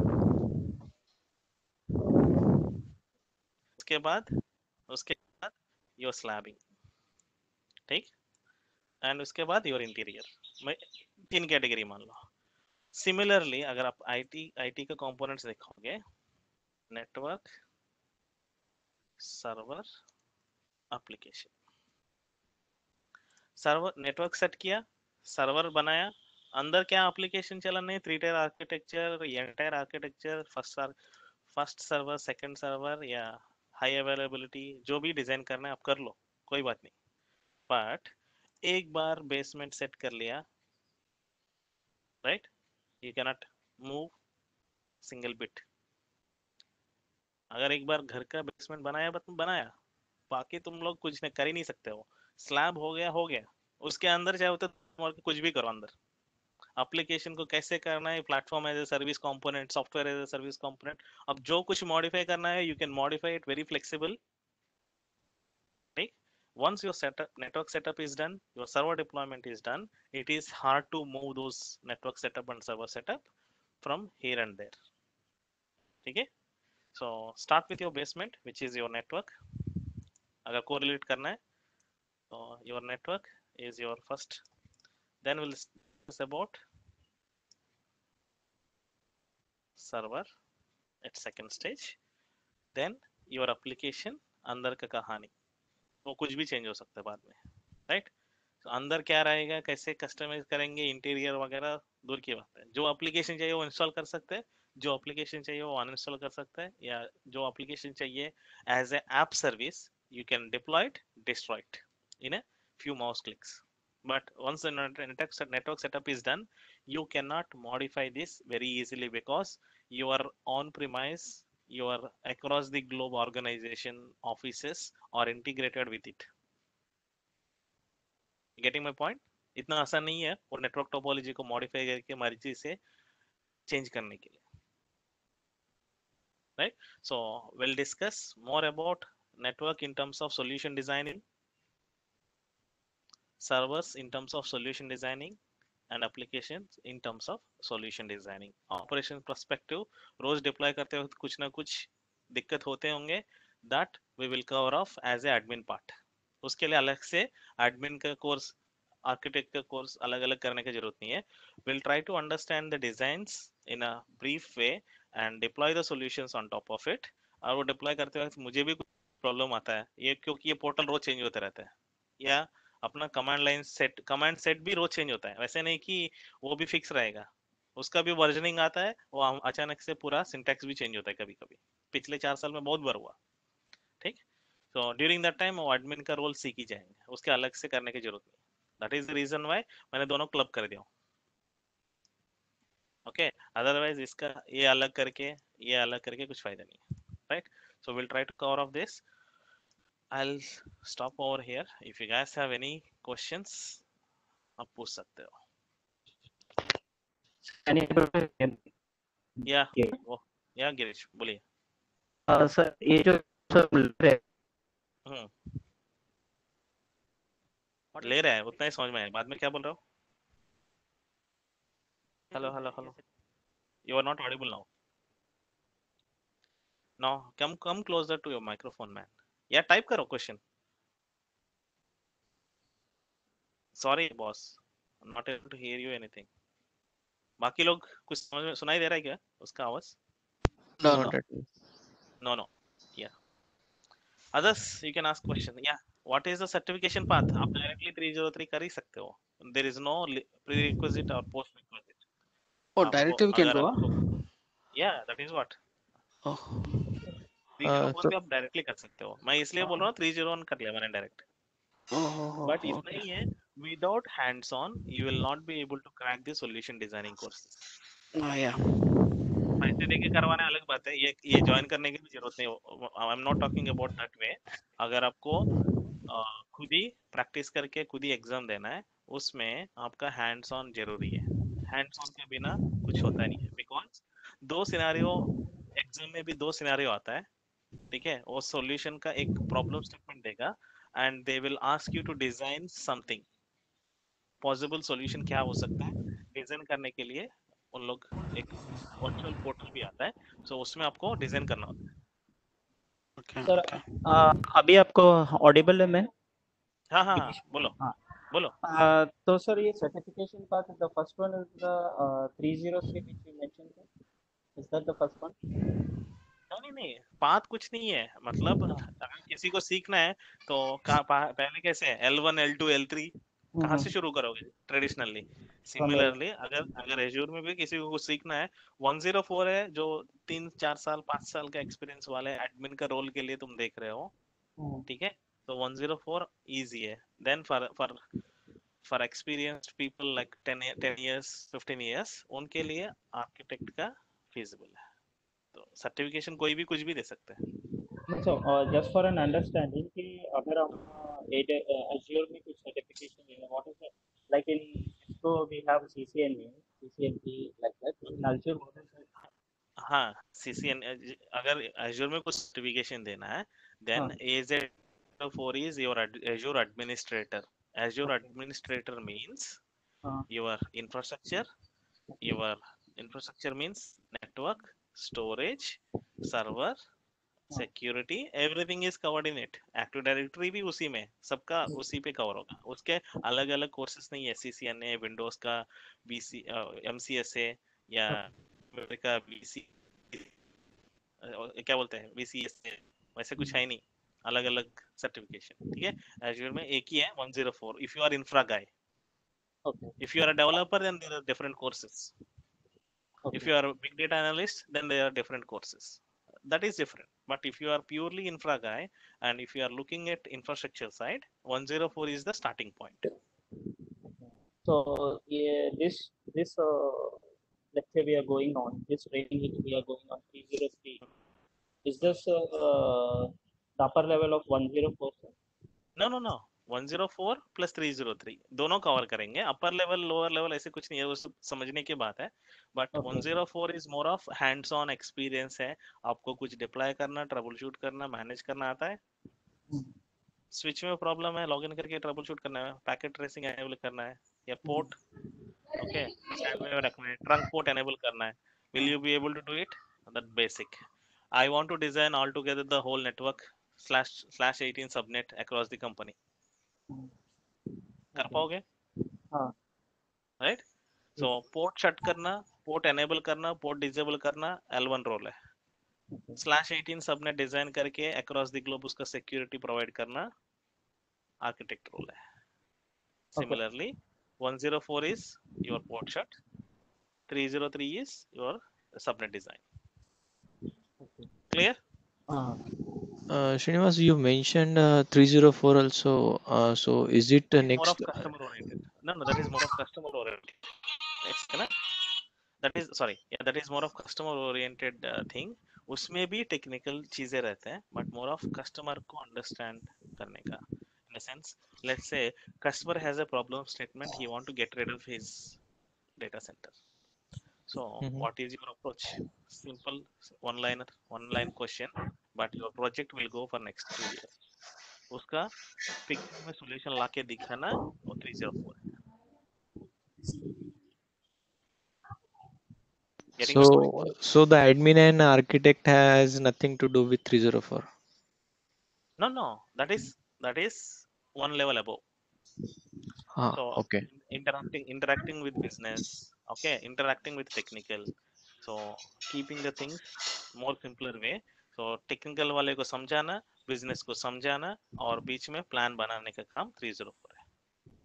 S1: उसके बाद उसके बाद योर स्लैबिंग ठीक एंड उसके बाद योर इंटीरियर तीन कैटेगरी मान लो। सिमिलरली अगर आप आईटी आईटी के कंपोनेंट्स देखोगे network server application server network set किया सर्वर बनाया अंदर क्या एप्लीकेशन चलाने three tier architecture entire architecture first first server second server या हाई अवेलेबिलिटी जो भी डिजाइन करना है आप कर लो कोई बात नहीं बट एक बार बेसमेंट सेट कर लिया, right, you cannot move single bit. अगर एक बार घर का बेसमेंट बनाया बस बनाया, बाकी तुम लोग कुछ नहीं कर ही नहीं सकते हो। स्लैब हो गया हो गया, उसके अंदर चाहे तो तुम और कुछ भी करो अंदर। एप्लीकेशन को कैसे करना है, platform as a service component, software as a service component, अब जो कुछ मॉडिफाई करना है you can modify it very flexible, right? Once your setup, network setup is done, your server deployment is done, it is hard to move those network setup and server setup from here and there. Okay? So start with your basement, which is your network. अगर correlate करना है, so your network is your first. Then we'll discuss about server at second stage. Then your application अंदर का कहानी, वो कुछ भी change हो सकता है बाद में, राइट? तो अंदर क्या रहेगा, कैसे कस्टमाइज करेंगे, इंटीरियर वगैरह दूर की बात है। जो एप्लीकेशन चाहिए वो इंस्टॉल कर सकते हैं, जो एप्लीकेशन चाहिए वो अनइंस्टॉल कर सकते हैं, या जो एप्लीकेशन चाहिए as a app service you can deploy it, destroy it in a few mouse clicks. But once the network network setup is done, you cannot modify this very easily because you are on premise, you are across the globe organization offices are integrated with it. Getting my point? इतना आसान नहीं है वो network topology को modify करके मर्जी से change करने के लिए, right? So we'll discuss more about network in terms of solution designing, servers in terms of solution designing, and applications in terms of solution designing. Operation perspective, रोज deploy करते वक्त कुछ ना कुछ दिक्कत होते होंगे, that we will cover off as a admin part. उसके लिए अलग से admin का कोर्स, आर्किटेक्ट का कोर्स अलग अलग करने की जरूरत नहीं है. We'll try to understand the designs in a brief way and deploy the solutions on top of it. और वो डिप्लॉय करते वक्त मुझे भी कुछ प्रॉब्लम आता है ये, क्योंकि ये पोर्टल रोज चेंज होता रहता है, या अपना command line set, command set भी रोज चेंज होता है, वैसे नहीं कि वो भी फिक्स रहेगा, उसका भी वर्जनिंग आता है, वो अचानक से पूरा सिंटैक्स भी चेंज होता है कभी कभी, पिछले चार साल में बहुत बार हुआ, ठीक? तो ड्यूरिंग दैट टाइम वो एडमिन का रोल सीख ही जाएंगे, उसके अलग से करने की जरूरत नहीं. That is the reason why मैंने दोनों क्लब कर दिया. ओके, अदरवाइज इसका ये अलग करके ये अलग करके कुछ फायदा नहीं, right? So will try to cover of this. I'll stop over here. If you guys have any questions, आप पूछ सकते हो. या वो या गिरीश बोलिए.
S8: सर ये जो सर
S1: हम्म ले रहा है उतना ही समझ में आया, बाद में क्या बोल रहे हो? Hello hello hello, you are not audible now. Now come come closer to your microphone, man. Yeah, type करो question. Sorry boss, I'm not able to hear you anything. बाकी लोग कुछ समझ में सुनाई दे रहा है क्या उसका आवाज?
S2: No,
S3: Not
S2: no.
S3: at all.
S1: No, no. Yeah. Others, you can ask question. Yeah. What is the certification path? आप directly three oh three कर ही सकते हो. There is no li- prerequisite or post requisite.
S2: Oh,
S1: आपको
S2: directly we can
S1: अगर
S2: do,
S1: आपको
S2: huh?
S1: yeah, that is what.
S2: Oh,
S1: three oh
S3: Uh,
S1: four
S3: so
S1: भी आप directly कर सकते हो. मैं इसलिए बोल रहा हूँ three oh one कर लिया मैंने direct.
S2: oh, oh,
S1: but
S2: oh,
S1: इतना
S2: okay.
S1: ही है, without hands on you will not be able to crack the solution designing courses.
S2: Oh, yeah.
S1: पैसे देके करवाना अलग बात है, ये ये ज्वाइन करने की भी जरूरत नहीं. I am not talking about that way. अगर आपको अ, खुद ही प्रैक्टिस करके खुद ही एग्जाम देना है, उसमें आपका हैंड्स ऑन जरूरी है. हैंड्स ऑन के बिना कुछ होता नहीं है, बिकॉज दो सिनेरियो एग्जाम में भी दो सिनेरियो आता है, ठीक है? वो सॉल्यूशन का एक प्रॉब्लम स्टेटमेंट देगा and they will ask you to design something. Possible solution क्या हो सकता है, डिजाइन करने के लिए उन लोग एक वर्चुअल पोर्टल भी आता है, सो उसमें आपको डिजाइन करना होता है.
S2: Okay,
S8: sir
S2: okay.
S8: अभी आपको ऑडिबल है मैं?
S1: हाँ हाँ हाँ, बोलो
S8: हाँ.
S1: बोलो.
S8: Uh, तो सर ये certification path, the first one is the uh, three oh three which you mentioned. Is that the first one?
S1: नहीं नहीं नहीं, बात कुछ नहीं है. मतलब अगर किसी को सीखना है तो कहाँ पा- पहले कैसे है, L one L two L three कहाँ से शुरू करोगे ट्रेडिशनली? सिमिलरली अगर अगर एज्योर में भी किसी को कुछ सीखना है, one oh four है जो तीन चार साल पाँच साल का एक्सपीरियंस वाले एडमिन का रोल के लिए तुम देख रहे हो, ठीक है? So one oh four easy है. Then for for for experienced people like ten ye- ten years fifteen years उनके लिए architect का feasible है. तो certification कोई भी कुछ भी दे सकते हैं.
S8: So uh, just for an understanding कि अगर हम uh, Azure में कुछ certification लेना, what is it? Like in Cisco we have C C N A, C C N P like that. In Azure what is it?
S1: हाँ, C C N अगर Azure में कुछ certification देना है, then
S8: हाँ.
S1: A Z four is your ad- Azure administrator. Azure
S8: Okay.
S1: administrator means
S8: हाँ.
S1: your infrastructure. Your infrastructure means network, storage, server, security, everything is covered in it. Active Directory भी उसी में, सबका उसी पे कवर होगा. उसके अलग अलग कोर्सेस नहीं है. C C N A, Windows का B C, M C S A या का B C, क्या बोलते हैं V C S A, वैसे कुछ है नहीं. अलग अलग सर्टिफिकेशन. ठीक है. Azure में एक ही है one oh four. If you are infra guy,
S8: Okay.
S1: if you are a developer, then there are different courses.
S8: Okay.
S1: If you are a big data analyst, then there are different courses. That is different. But if you are purely infra guy and if you are looking at infrastructure side, one oh four is the starting point.
S8: So yeah, this this uh, let's say we are going on this training which we are going on three oh three. Is this uh, the upper level of one oh four?
S1: No, no, no. one oh four plus three oh three दोनों cover करेंगे. Upper level lower level ऐसे कुछ नहीं है, वो सब समझने की बात है. But
S8: Okay.
S1: one oh four is more of hands on experience है. आपको कुछ डिप्लॉय करना, ट्रबल शूट करना, मैनेज करना आता है. स्विच में प्रॉब्लम है, लॉगिन करके ट्रबल शूट करना है, पैकेट ट्रेसिंग एनेबल करना है, या पोर्ट ओके स्टैंड में रखना है, ट्रंक पोर्ट एनेबल करना है. Will you be able to do it? That basic. I want to design all together the whole network slash slash eighteen subnet across the company. कर पाओगे?
S8: हाँ.
S1: Right. So port shut करना, port enable करना, port disable करना L one role है. Slash eighteen subnet design करके across the globe उसका security provide करना आर्किटेक्ट रोल है. Similarly one oh four is your port shut, three oh three is your subnet design. Clear?
S8: Uh,
S3: Uh, Srinivas, you mentioned uh, three oh four also. Uh, so is it uh,
S1: That is more of
S3: next?
S1: customer oriented. No, no, that is more of customer oriented. It's correct. That is sorry. Yeah, that is more of customer oriented uh, thing. उसमें भी technical चीजें रहते हैं, but more of customer को understand करने का. In a sense, let's say customer has a problem statement. He want to get rid of his data center. So
S3: Mhm.
S1: what is your approach? Simple one liner, one line question, but your project will go for next two years. उसका picture में solution लाके दिखाना वो three oh four है. Getting the point?
S3: So, so the admin and architect has nothing to do with three oh four.
S1: No, no, that is that is one level above.
S3: Ah,
S1: So
S3: okay.
S1: interacting interacting with business, okay, interacting with technical. So keeping the things more simpler way. So technical वाले को समझाना, business को समझाना, और बीच में plan बनाने का काम three oh four है.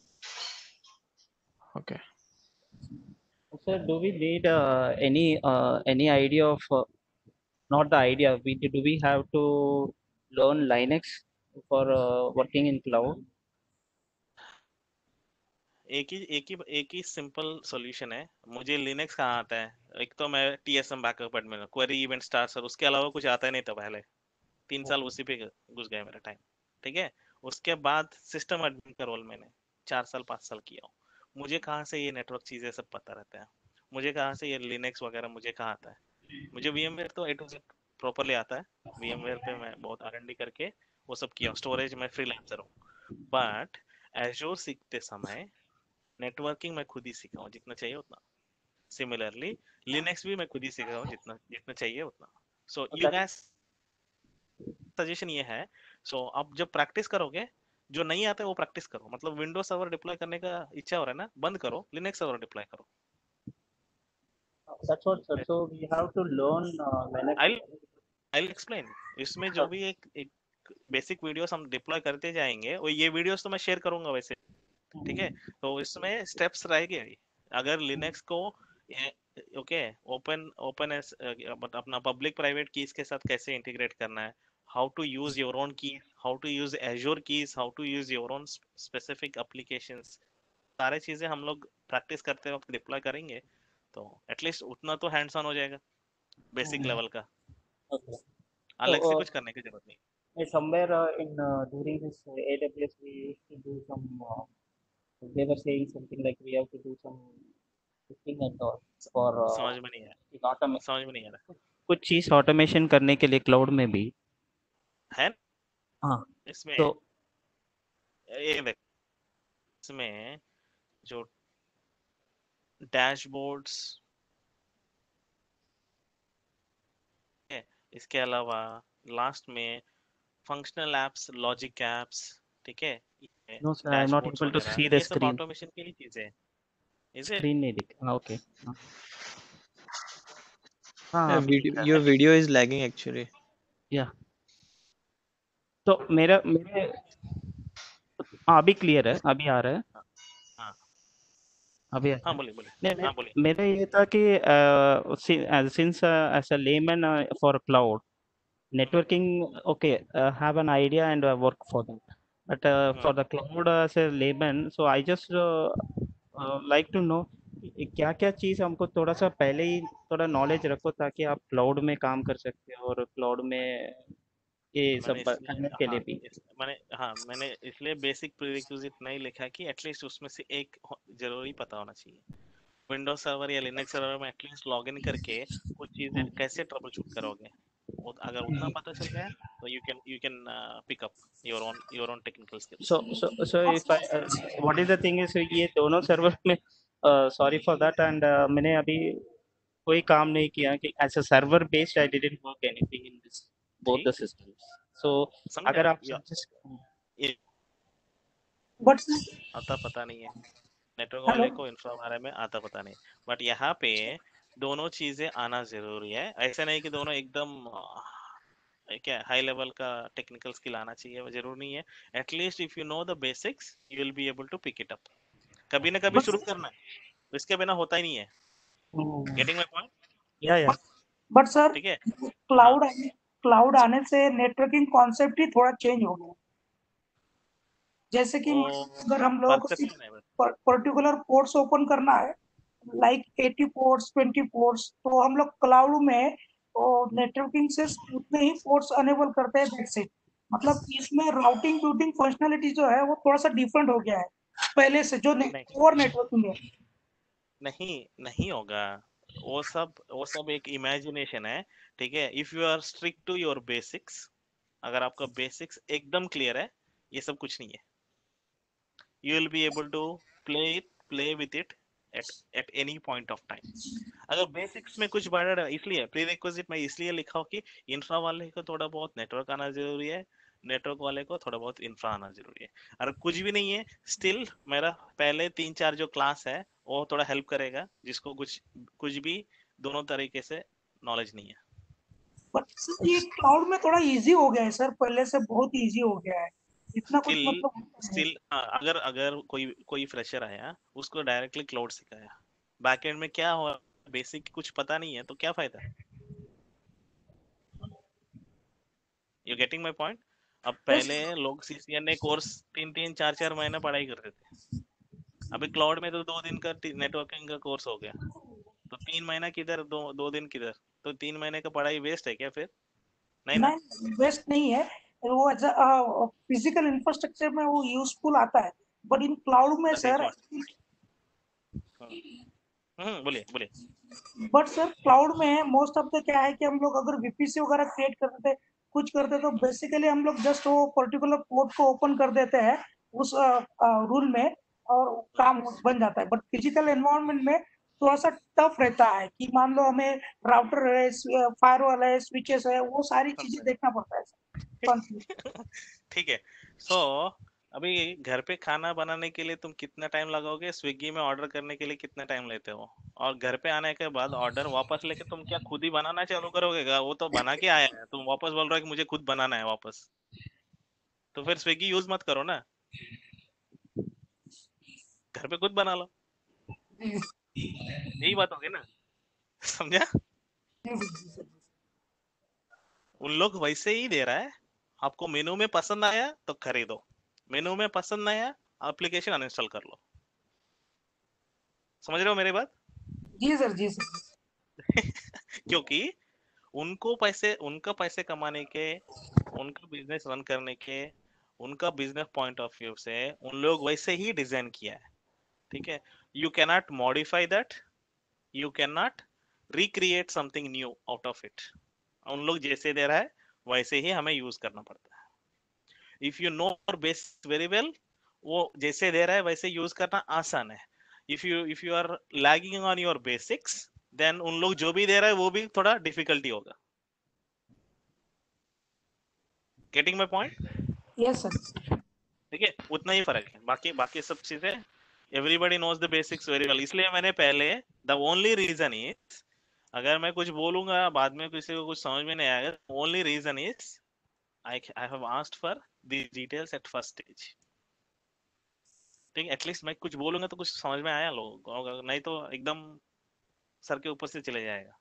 S3: Okay.
S8: so do we need uh, any uh, any idea of uh, not the idea we do we have to learn Linux for uh, working in cloud?
S1: एक ही एक ही एक ही simple solution है. मुझे Linux कहाँ आता है? एक तो मैं TSM backup admin, query event starter, उसके अलावा कुछ आता ही नहीं था पहले. तीन साल उसी पे घुस गया मेरा टाइम. ठीक है. उसके बाद सिस्टम एडमिन का रोल मैंने चार साल पाँच साल किया हूँ. मुझे कहाँ से ये नेटवर्क चीजें सब पता रहता है? मुझे कहाँ से ये लिनक्स वगैरह मुझे कहाँ आता है? मुझे वीएमवेयर तो ए टू जेड प्रॉपरली आता है. वीएमवेयर पे मैं बहुत आर एंड डी करके वो सब किया. स्टोरेज में फ्रीलांसर हूँ. बट एजोर सीखते समय नेटवर्किंग मैं खुद ही सीखा हूँ जितना चाहिए उतना. सिमिलरली लिनक्स भी मैं खुद ही सीखा हूँ जितना जितना चाहिए उतना. सो यू गाइस, सजेशन ये है. सो so, अब जब प्रैक्टिस करोगे, जो नहीं आता है वो प्रैक्टिस करो. मतलब विंडोज सर्वर डिप्लॉय करने का इच्छा हो रहा है ना, बंद करो, लिनक्स सर्वर डिप्लॉय करो.
S8: That's what, sir. So we have to learn uh, Linux.
S1: I'll I'll explain. इसमें जो भी एक एक बेसिक वीडियोस हम डिप्लॉय करते जाएंगे, वो ये वीडियोस तो मैं शेयर करूंगा वैसे. ठीक है. तो इसमें स्टेप्स रहेंगे. अगर लिनक्स को ओके ओपन ओपन अपना पब्लिक प्राइवेट कीज के साथ कैसे इंटीग्रेट करना है, how to use your own keys, how to use Azure keys, how to use your own sp- specific applications, सारे चीजें हम लोग प्रैक्टिस करते वक्त डिप्लॉय करेंगे तो एटलीस्ट उतना तो हैंड्स ऑन हो जाएगा बेसिक
S8: Hmm.
S1: लेवल का,
S8: Okay. So
S1: अलग से
S8: uh,
S1: कुछ करने की जरूरत नहीं.
S8: uh, somewhere uh, in uh, during this uh, A W S we used to do some. Uh, they were saying something like we have to do some thing and all for uh,
S1: समझ में नहीं आया,
S8: automation.
S1: समझ में नहीं आ रहा
S8: कुछ चीज ऑटोमेशन करने के लिए क्लाउड में भी
S1: है
S8: हाँ
S1: इसमें.
S8: तो
S1: ये देख, इसमें जो डैशबोर्ड्स है, इसके अलावा लास्ट में फंक्शनल एप्स, लॉजिक एप्स, ठीक है,
S8: no sir I am not
S1: dashboards
S8: able to
S1: वगैरह,
S8: सी द
S1: ये सब
S8: स्क्रीन
S1: ऑटोमेशन की ही चीजें हैं. Is it?
S8: स्क्रीन नहीं दिख हाँ ओके हाँ
S3: Uh,
S8: हाँ अभी
S3: video,
S8: दिख रहा
S3: your
S8: है
S3: video is lagging actually.
S8: या तो मेरा मेरे हाँ अभी क्लियर है अभी आ रहा है
S1: हाँ
S8: अभी आ रहा
S1: हाँ
S8: है
S1: बोलिए बोलिए,
S8: नहीं
S1: हाँ
S8: मैं
S1: बोलिए.
S8: मेरा ये था कि since as a layman for cloud networking okay uh, have an idea and uh, work for that but uh, for the cloud uh, as a layman so I just uh, uh, like to know क्या क्या चीज़ हमको थोड़ा सा पहले ही थोड़ा knowledge रखो ताकि आप क्लाउड में काम कर सकते हो और क्लाउड में ये
S1: मैंने
S8: सब
S1: इसलिए
S8: करने के लिए
S1: हाँ
S8: भी
S1: इस, मैंने हाँ मैंने इसलिए बेसिक प्रीरिक्विजिट नहीं लिखा कि एटलीस्ट उसमें से एक हो- जरूरी पता होना चाहिए. विंडोज सर्वर या लिनक्स सर्वर में एटलीस्ट लॉगिन करके कुछ चीजें कैसे ट्रबल शूट करोगे, वो अगर उतना पता चल गया तो you can you can pick up your own your own technical skills.
S8: so so so if I uh, what is the thing is ये दोनों सर्वर में सॉरी फॉर दैट एंड मैंने अभी कोई काम नहीं किया कि as a server based I didn't work anything in this both the
S1: ठीक,
S8: सिस्टम्स सो
S1: समझा
S8: अगर
S1: ना,
S8: आप
S1: या-
S8: सजेस्ट
S1: ये
S5: But
S1: आता पता नहीं है, नेटवर्क
S5: hello,
S1: वाले को इंफ्रा बारे में आता पता नहीं, बट यहाँ पे दोनों चीजें आना जरूरी है. ऐसा नहीं कि दोनों एकदम अ, क्या हाई लेवल का टेक्निकल स्किल आना चाहिए, वो जरूरी नहीं है. At least if you know the basics you will be able to pick it up. कभी ना कभी
S5: but
S1: शुरू करना है, इसके बिना होता ही नहीं है. Getting my point?
S8: या या
S5: but sir,
S1: ठीक है. हाँ
S5: क्लाउड क्लाउड आने से नेटवर्किंग कॉन्सेप्ट ही थोड़ा चेंज हो गया. जैसे कि
S1: वो
S5: अगर हम लोगों को
S1: परसेप्शन है बस.
S5: पर्टिकुलर पोर्ट्स ओपन करना है like eighty ports twenty ports तो हम लोग क्लाउड में तो नेटवर्किंग से उतने ही पोर्ट्स अनेबल करते हैं. That's it. मतलब इसमें राउटिंग रूटिंग फंक्शनलिटी जो है वो थोड़ा सा डिफरेंट हो गया है पहले से जो
S1: नहीं
S5: कोर नेटवर्किंग है.
S1: नहीं नहीं होगा, वो सब वो सब एक इमेजिनेशन है. ठीक है, if you are strict to your basics, अगर आपका बेसिक्स एकदम क्लियर है, ये सब कुछ नहीं है. You will be able to play it play with it at at any point of time. अगर बेसिक्स में कुछ बढ़ रहा है, इसलिए प्रीरिक्विजिट में इसलिए लिखा हो कि इंफ्रा वाले को थोड़ा बहुत नेटवर्क आना जरूरी है, नेटवर्क वाले को थोड़ा बहुत इंफ्रा आना जरूरी है. अगर कुछ भी नहीं है, स्टिल मेरा पहले तीन चार जो क्लास है वो थोड़ा हेल्प करेगा, जिसको कुछ कुछ भी दोनों तरीके से नॉलेज नहीं है.
S5: बट ये क्लाउड में थोड़ा इजी हो गया है सर, पहले से बहुत इजी हो गया है. इतना कुछ
S1: स्टिल
S5: मतलब
S1: स्टिल अगर अगर कोई कोई फ्रेशर आया, उसको डायरेक्टली क्लाउड सिखाया, बैकएंड में क्या हो बेसिक कुछ पता नहीं है तो क्या फायदा. You getting my point? अब पहले लोग सीसीएनए कोर्स तीन तीन चार चार महीने पढ़ाई करते थे, अभी क्लाउड में तो दो दिन का नेटवर्किंग का कोर्स हो गया, तो तीन महीना किधर, दो दो दिन किधर, तो तीन महीने का पढ़ाई वेस्ट है क्या फिर? नहीं ना.
S5: नहीं वेस्ट नहीं है. वो एज फिजिकल इंफ्रास्ट्रक्चर में वो यूजफुल आता है. बट इन क्लाउड में
S1: दैट इज
S5: सर
S1: व्हाट. हम्म बोलिए बोलिए.
S5: बट सर क्लाउड में मोस्ट ऑफ द क्या है कि हम लोग अगर वीपीसी वगैरह क्रिएट करते थे कुछ करते तो बेसिकली हम लोग जस्ट वो पर्टिकुलर पोर्ट को ओपन कर देते हैं उस रूल में और काम बन जाता है. बट फिजिकल एनवायरनमेंट में थोड़ा सा टफ रहता है कि मान लो हमें राउटर है, फायरवॉल है, स्विचेस है, वो सारी चीजें देखना पड़ता है.
S1: ठीक है. सो अभी घर पे खाना बनाने के लिए तुम कितना टाइम लगाओगे, स्विगी में ऑर्डर करने के लिए कितना टाइम लेते हो, और घर पे आने के बाद ऑर्डर वापस लेके तुम क्या खुद ही बनाना चालू करोगे? क्या वो तो बना के आया है, तुम वापस बोल रहे हो कि मुझे खुद बनाना है वापस, तो फिर स्विगी यूज मत करो ना, घर पे खुद बना लो. यही बात होगी ना, समझा? उन लोग वैसे ही दे रहा है, आपको मेनू में पसंद आया तो खरीदो, मेनू में पसंद नहीं आया एप्लीकेशन अनइंस्टॉल कर लो। समझ रहे हो मेरी बात?
S5: जी सर, जी सर।
S1: क्योंकि उनको पैसे उनका पैसे कमाने के, उनका बिजनेस रन करने के, उनका बिजनेस पॉइंट ऑफ व्यू से उन लोग वैसे ही डिजाइन किया है, ठीक है। You can not modify that, you can not recreate something new out of it. उन लोग जैसे दे रहा है वैसे ही हमें यूज करना पड़ता है। If you know your base very well, वो जैसे दे रहा है वैसे यूज करना आसान है। If you if you are lagging on your basics, then उन लोग जो भी दे रहा है वो भी थोड़ा डिफिकल्टी होगा। Getting my point?
S5: Yes sir.
S1: ठीक है, उतना ही फर्क है, बाकी बाकी सब चीजें everybody knows the basics very well. इसलिए मैंने पहले, द ओनली रीजन इज, अगर मैं कुछ बोलूंगा बाद में किसी को कुछ समझ में नहीं आएगा, only reason is I I have asked for the details at first stage. ठीक है, एटलीस्ट मैं कुछ बोलूंगा तो कुछ समझ में आया लोगों को, नहीं तो एकदम सर के ऊपर से चले जाएगा।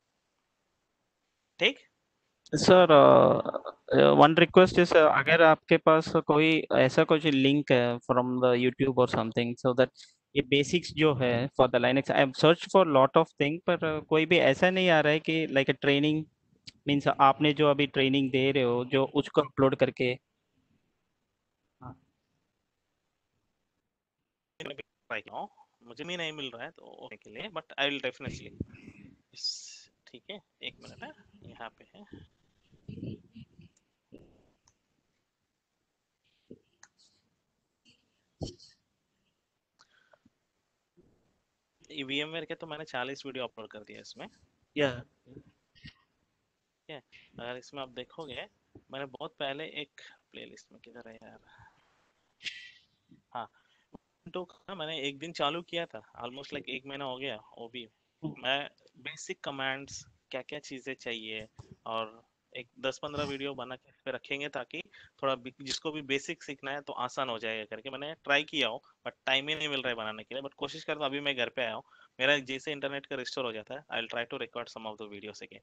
S1: ठीक
S8: सर वन रिक्वेस्ट इज, अगर आपके पास कोई ऐसा कुछ लिंक है फ्रॉम द यूट्यूब और समथिंग, सो दैट ये बेसिक्स जो है for the Linux, I am search for lot of thing, पर uh, कोई भी ऐसा नहीं आ रहा है कि लाइक अ ट्रेनिंग मीन्स आपने जो अभी ट्रेनिंग दे रहे हो जो उसको अपलोड करके। हाँ।
S1: मुझे भी नहीं मिल रहा है तो ओके के लिए, बट आई विल डेफिनेटली। ठीक है, एक मिनट है, यहाँ पे है। वीएमवेयर के तो मैंने चालीस वीडियो अपलोड कर दिया इसमें।
S8: या
S1: ठीक है, अगर इसमें आप देखोगे मैंने बहुत पहले एक प्लेलिस्ट में, किधर है यार, हाँ, तो मैंने एक दिन चालू किया था, ऑलमोस्ट लाइक एक महीना हो गया। वो भी मैं बेसिक कमांड्स क्या क्या चीजें चाहिए, और एक दस पंद्रह वीडियो बना के इस पे रखेंगे ताकि थोड़ा जिसको भी बेसिक सीखना है तो आसान हो जाएगा करके मैंने ट्राई किया हो, बट टाइम ही नहीं मिल रहा है बनाने के लिए। बट कोशिश करता हूँ, अभी मैं घर पे आया हूँ, मेरा जैसे इंटरनेट का रिस्टोर हो जाता है I will try to record some of the videos again.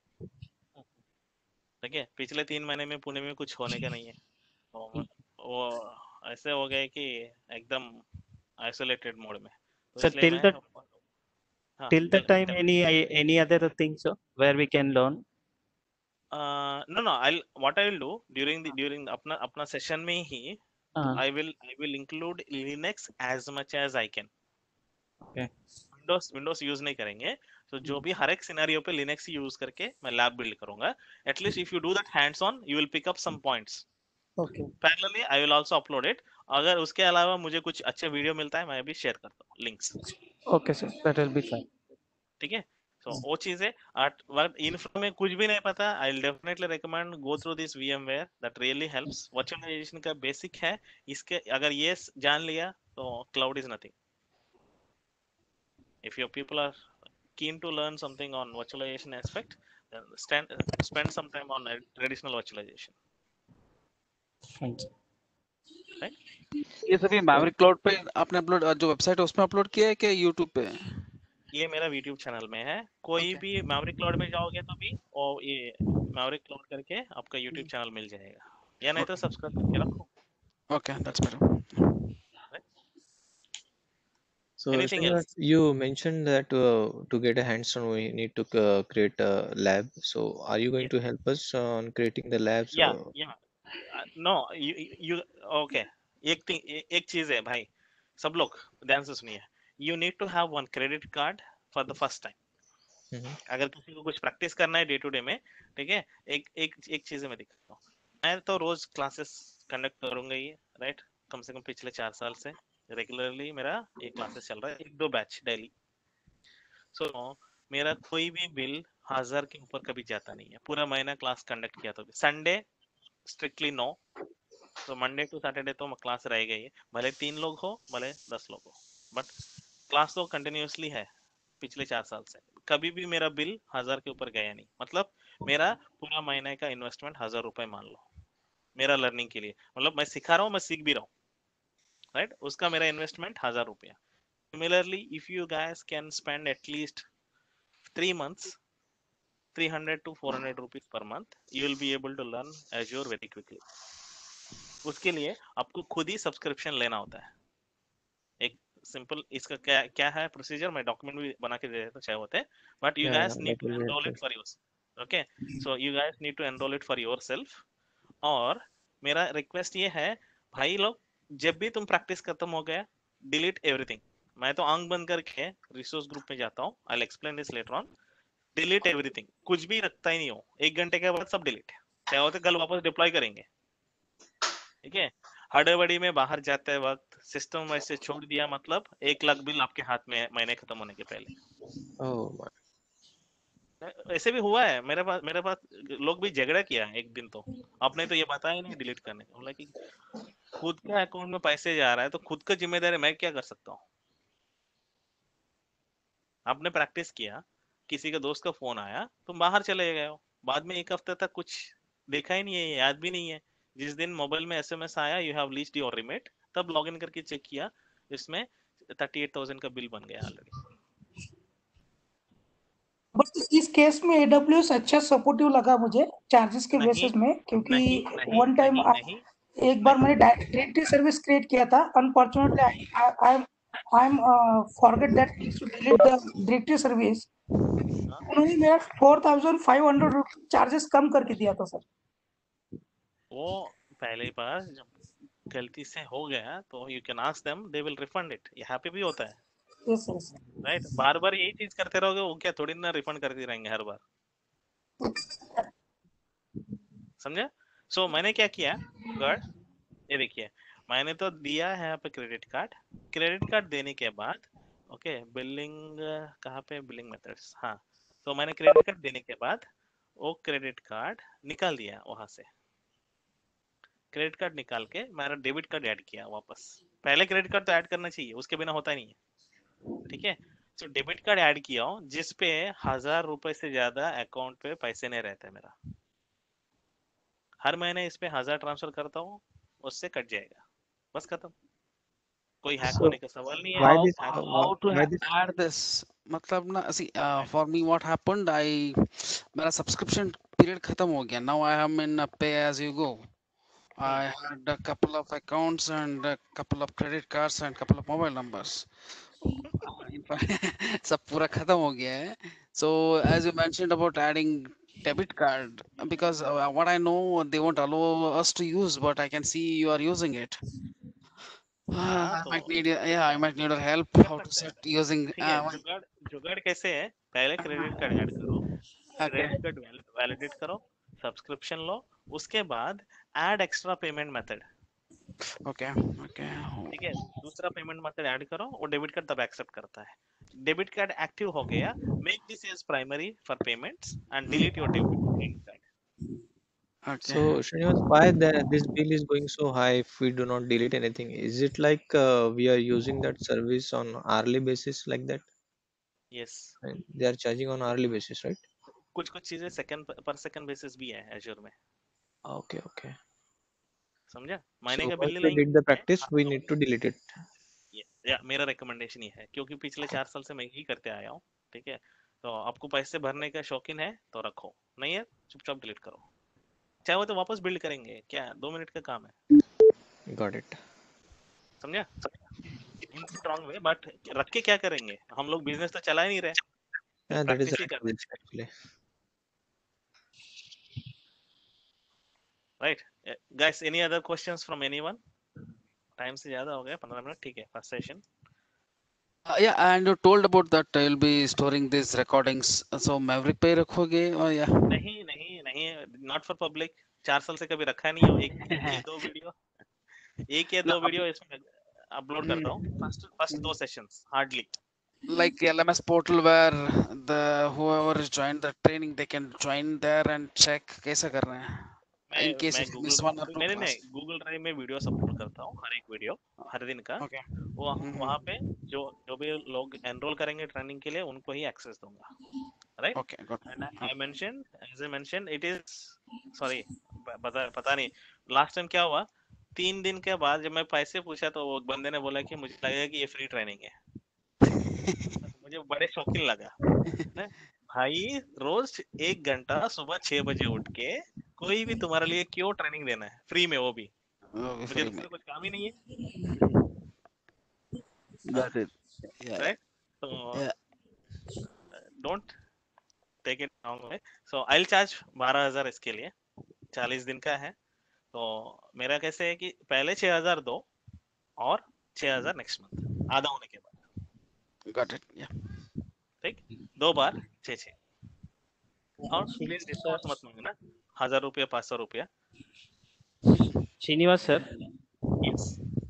S1: ठीक है, पिछले तीन महीने में पुणे में कुछ होने का नहीं है, तो वो ऐसे हो गए कि एकदम आइसोलेटेड मोड में, तो
S8: सर,
S1: इसलिए
S8: till
S1: मैं,
S8: that
S1: हाँ
S8: till that
S1: tell
S8: time
S1: tell
S8: any any other things uh, where we can learn?
S1: uh, no no I'll what I will do during the during the, अपना अपना session में ही
S8: हाँ,
S1: I will I will include Linux as much as I can.
S8: okay.
S1: Windows Windows use नहीं करेंगे, तो जो भी हर एक सिनेरियो पे लिनक्स यूज करके मैं लैब बिल्ड करूंगा। At least if you do that hands on you will pick up some points.
S5: Okay.
S1: Parallelly I will also upload it. अगर उसके अलावा मुझे कुछ अच्छे वीडियो मिलता है मैं भी शेयर करता हूँ links.
S8: Okay, sir, that will be fine.
S1: ठीक है, तो वो चीज है। बट इन्फ्लो में कुछ भी नहीं पता, I will definitely recommend go through this VMware, that really helps. Virtualization का बेसिक है, इसके अगर ये जान लिया तो cloud is nothing. If your people are keen to learn something on virtualization aspect, then stand, uh, spend some time on uh, traditional virtualization,
S8: Fine, sir.
S1: right?
S2: ये सभी मैवरिक क्लाउड पे आपने अपलोड, जो वेबसाइट है उसमें upload किया है कि यूट्यूब पे?
S1: ये मेरा यूट्यूब चैनल में है। कोई
S2: ओके।
S1: भी मैवरिक क्लाउड में जाओगे तो भी और ये मैवरिक क्लाउड करके आपका यूट्यूब चैनल मिल जाएगा, या नहीं तो सब्सक्राइब करके रखो।
S2: Okay, that's better.
S1: Right?
S3: So,
S1: Anything
S3: Srinath,
S1: else?
S3: you mentioned that uh, to get a hands-on, we need to uh, create a lab. So, are you going
S1: Yes.
S3: to help us on creating the lab?
S1: Yeah,
S3: So,
S1: yeah. Uh, no, you you okay. एक thing, एक चीज है भाई, सब लोग ध्यान से सुनिए। You need to have one credit card for the first time.
S3: mhm.
S1: अगर किसी को कुछ प्रैक्टिस करना है डे टू डे में, ठीक है, एक एक एक चीज मैं दिखाता हूँ। मैं तो रोज क्लासेस कंडक्ट करूंगा ही, राइट। कम से कम पिछले चार साल से रेगुलरली मेरा ये क्लासेस चल रहा है, एक दो बैच डेली। सो मेरा कोई भी बिल हजार के ऊपर कभी जाता नहीं है, पूरा महीना क्लास कंडक्ट किया तो भी। संडे स्ट्रिक्टली नो, तो मंडे टू सैटरडे तो क्लास रह गई है, भले तीन लोग हो भले दस लोग हो, बट क्लास तो कंटिन्यूअसली है पिछले चार साल से। कभी भी मेरा बिल हजार के ऊपर गया नहीं, मतलब मेरा पूरा महीने का इन्वेस्टमेंट हजार रुपए मान लो मेरा लर्निंग के लिए, मतलब मैं सिखा रहा हूँ, मैं सीख भी रहा हूँ, राइट। उसका मेरा इन्वेस्टमेंट हजार रुपया। Similarly if you guys can spend at least three months three hundred to four hundred rupees per month, you will be able to learn Azure very quickly. उसके लिए आपको खुद ही सब्सक्रिप्शन लेना होता है. एक सिंपल इसका क्या क्या है प्रोसीजर, मैं डॉक्यूमेंट भी बना के दे देता चाहे होते, but you
S3: Yeah,
S1: guys
S3: yeah,
S1: need
S3: that
S1: to
S3: will be
S1: enroll
S3: helpful.
S1: It for yourself. Okay, so you guys need to enroll it for yourself. और मेरा रिक्वेस्ट ये है भाई लोग, जब भी तुम प्रैक्टिस खत्म हो गया, डिलीट एवरीथिंग. मैं तो आंख बंद करके रिसोर्स ग्रुप में जाता हूँ. I will explain this later on. Delete everything, कुछ भी रखता ही नहीं हो. एक घंटे के बाद सब डिलीट. चाहे होते कल वापस डिप्लॉय करेंगे. ठीक है, हड़बड़ी में बाहर जाते वक्त सिस्टम वैसे छोड़ दिया, मतलब एक लाख बिल आपके हाथ में है महीने खत्म होने के पहले.
S3: Oh my.
S1: ऐसे भी हुआ है मेरे पास. मेरे पास लोग भी झगड़ा किया है एक दिन, तो आपने तो ये बताया ही नहीं डिलीट करने का. बोला कि खुद का अकाउंट में पैसे जा रहा है तो खुद का जिम्मेदारी मैं क्या कर सकता हूँ. आपने प्रैक्टिस किया, किसी का दोस्त का फोन आया, तुम बाहर चले गए हो, बाद में एक हफ्ते तक कुछ देखा ही नहीं है, याद भी नहीं है. जिस दिन मोबाइल में एसएमएस आया you have reached your limit, तब लॉगिन करके चेक किया, इसमें थर्टी एट थाउजेंड का बिल बन गया ऑलरेडी.
S5: बट इस केस में एडब्ल्यूएस अच्छा सपोर्टिव लगा मुझे चार्जेस के
S1: नहीं
S5: बेसिस में, क्योंकि
S1: नहीं नहीं
S5: वन टाइम
S1: नहीं नहीं
S5: एक बार
S1: नहीं.
S5: मैंने डायरेक्टरी सर्विस क्रिएट किया था. Unfortunately I am I am forget that to delete the directory service.
S1: हाँ,
S5: उन्होंने मेरा four thousand five hundred rupees charges कम करके दिया था सर.
S1: वो पहले बार जब गलती से हो गया तो you can ask them, they will refund it. यहाँ पे भी होता है,
S5: यस यस.
S1: राइट. बार बार यही चीज करते रहोगे, वो क्या थोड़ी ना रिफंड करते रहेंगे हर बार. समझे? सो so, मैंने क्या किया, गुड, ये देखिए, मैंने तो दिया है यहाँ पे क्रेडिट कार्ड. क्रेडिट कार्ड देने के बाद ओके, बिलिंग कहाँ पे, बिलिंग मेथड्स, हाँ. तो मैंने क्रेडिट कार्ड देने के बाद वो क्रेडिट कार्ड निकाल दिया वहां से. क्रेडिट कार्ड निकाल के मेरा डेबिट कार्ड ऐड किया वापस. पहले क्रेडिट कार्ड तो ऐड करना चाहिए, उसके बिना होता नहीं है. ठीक है, तो डेबिट कार्ड ऐड किया हूँ जिसपे हजार रुपए से ज्यादा अकाउंट पे पैसे नहीं रहते मेरा. हर महीने इस पे हजार ट्रांसफर करता हूँ, उससे कट जाएगा, बस खत्म. कोई हैक
S3: So
S1: होने का सवाल नहीं है.
S3: why
S2: how
S3: this?
S1: Hack
S2: how
S3: Why,
S2: to
S3: why
S2: ha-
S3: this?
S2: add this? मतलब ना, see, uh, for me what happened, I मेरा subscription period खत्म हो गया. Now I am in a pay as you go. I had a couple of accounts and a couple of credit cards and couple of mobile numbers. सब पूरा खत्म हो गया है. So as you mentioned about adding debit card, because uh, what I know they won't allow us to use, but I can see you are using it.
S1: हाँ,
S2: I
S1: तो
S2: might need your- yeah, I might need your help
S1: कर
S2: how to
S1: सकते हैं.
S2: set using.
S1: ठीक है,
S2: Uh, one-
S1: जुगाड़ जुगाड़ कैसे है, पहले क्रेडिट कार्ड ऐड करो,
S2: okay.
S1: क्रेडिट कार्ड वैलिडेट करो, सब्सक्रिप्शन लो, उसके बाद add extra payment method.
S2: Okay. Okay.
S1: ठीक है, दूसरा पेमेंट मेथड ऐड करो, वो डेबिट कार्ड तब एक्सेप्ट करता है. डेबिट कार्ड एक्टिव हो गया, make this as primary for payments and delete your debit credit card.
S2: Okay.
S3: So Srinivas, why the, this bill is going so high if we do not delete anything? Is it like uh, we are using that service on hourly basis like that?
S1: यस,
S3: And they are charging on hourly basis, right?
S1: कुछ कुछ चीजें second पर second basis भी है Azure में.
S3: Okay, okay.
S1: समझा? महीने
S3: So
S1: का बिल
S3: once we
S1: लेंगे,
S3: did the practice,
S1: हाँ,
S3: we
S1: तो
S3: need to delete it.
S1: ये या मेरा रिकमेंडेशन ये है, क्योंकि पिछले चार साल से मैं यही करते आया हूँ. ठीक है, तो आपको पैसे भरने का शौकीन है तो रखो, नहीं है चुपचाप डिलीट करो. चाहे वो तो वापस बिल्ड करेंगे, क्या दो मिनट का काम है.
S3: Got it.
S1: समझा? इन स्ट्रॉन्ग वे, बट रख के क्या करेंगे, हम लोग बिजनेस तो चला ही नहीं रहे,
S3: Yeah, that is
S1: practice
S3: the
S1: ही कर रहे
S3: position actually.
S1: हैं. Right guys, any other questions from anyone? Time से ज्यादा हो गया, पंद्रह मिनट. ठीक है, first session.
S2: Uh, yeah, and you told about that uh, you'll be storing these recordings. So Maverick पे रखोगे or yeah?
S1: नहीं नहीं नहीं, नॉट फॉर पब्लिक. चार साल से कभी रखा नहीं हो. एक एक या दो वीडियो एक या
S2: No,
S1: दो वीडियो इसमें अपलोड करता हूँ. फर्स्ट फर्स्ट दो sessions hardly.
S2: like L M S portal where the whoever has joined the training they can join there and check कैसा कर रहे हैं.
S1: मैं
S2: In case
S1: मैं
S2: if you
S1: Google
S2: miss one or two
S1: नहीं नहीं
S2: class.
S1: नहीं गूगल ड्राइव में वीडियोस अपलोड करता हूँ, हर एक वीडियो हर दिन का.
S2: Okay.
S1: वो
S2: Mhm.
S1: वहाँ पे जो जो भी लोग एनरोल करेंगे ट्रेनिंग के लिए उनको ही एक्सेस दूंगा. Right,
S2: Okay, got
S1: and
S2: it.
S1: I mention as I mention it is sorry, पता पता नहीं लास्ट टाइम क्या हुआ. तीन दिन के बाद जब मैं पैसे पूछा तो वो बंदे ने बोला कि मुझे लगेगा कि ये फ्री ट्रेनिंग है. मुझे बड़े शौकीन लगा. भाई रोज एक घंटा सुबह छह बजे उठ के कोई भी तुम्हारे लिए क्यों ट्रेनिंग देना है फ्री में, वो भी
S2: वो भी
S1: मुझे
S2: फ्री में।
S1: दूसरा कुछ काम ही नहीं है,
S2: Got it. Yeah.
S1: राइट? तो
S2: Yeah.
S1: Don't take it wrong way. So I will charge बारह हजार इसके लिए, चालीस दिन का है। तो मेरा कैसे है कि पहले छह हजार दो और छह हजार नेक्स्ट मंथ आधा होने के बाद,
S2: Got it. Yeah.
S1: ठीक? दो बार छह छह, और
S8: Sri-
S1: प्लीज
S8: sir,
S1: डिस्काउंट मत मांगना, हजार रुपया पाँच सौ रुपया।
S8: Srinivas sir,
S1: yes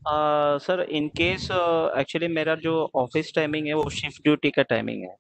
S8: sir in case actually मेरा जो ऑफिस टाइमिंग है वो शिफ्ट ड्यूटी का टाइमिंग है,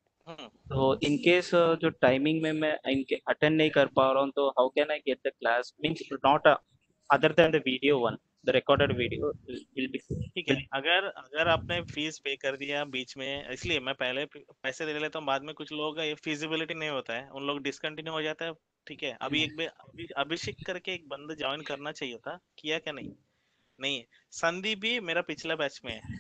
S8: तो इन केस जो टाइमिंग में मैं इनके अटेंड नहीं कर पा रहा हूँ, तो how can I get the class, means not other than the video one, the recorded video will be.
S1: ठीक है। अगर अगर आपने फीस पे कर दिया बीच में, इसलिए मैं पहले पैसे दे लेता हूँ, बाद में कुछ लोगों का ये फिजिबिलिटी नहीं होता है, उन लोग डिसकंटिन्यू हो जाता है। ठीक है, अभी एक बे- अभी अभिषेक करके एक बंदा ज्वाइन करना चाहिए था, किया क्या? नहीं नहीं है। संदीप भी मेरा पिछला बैच में है,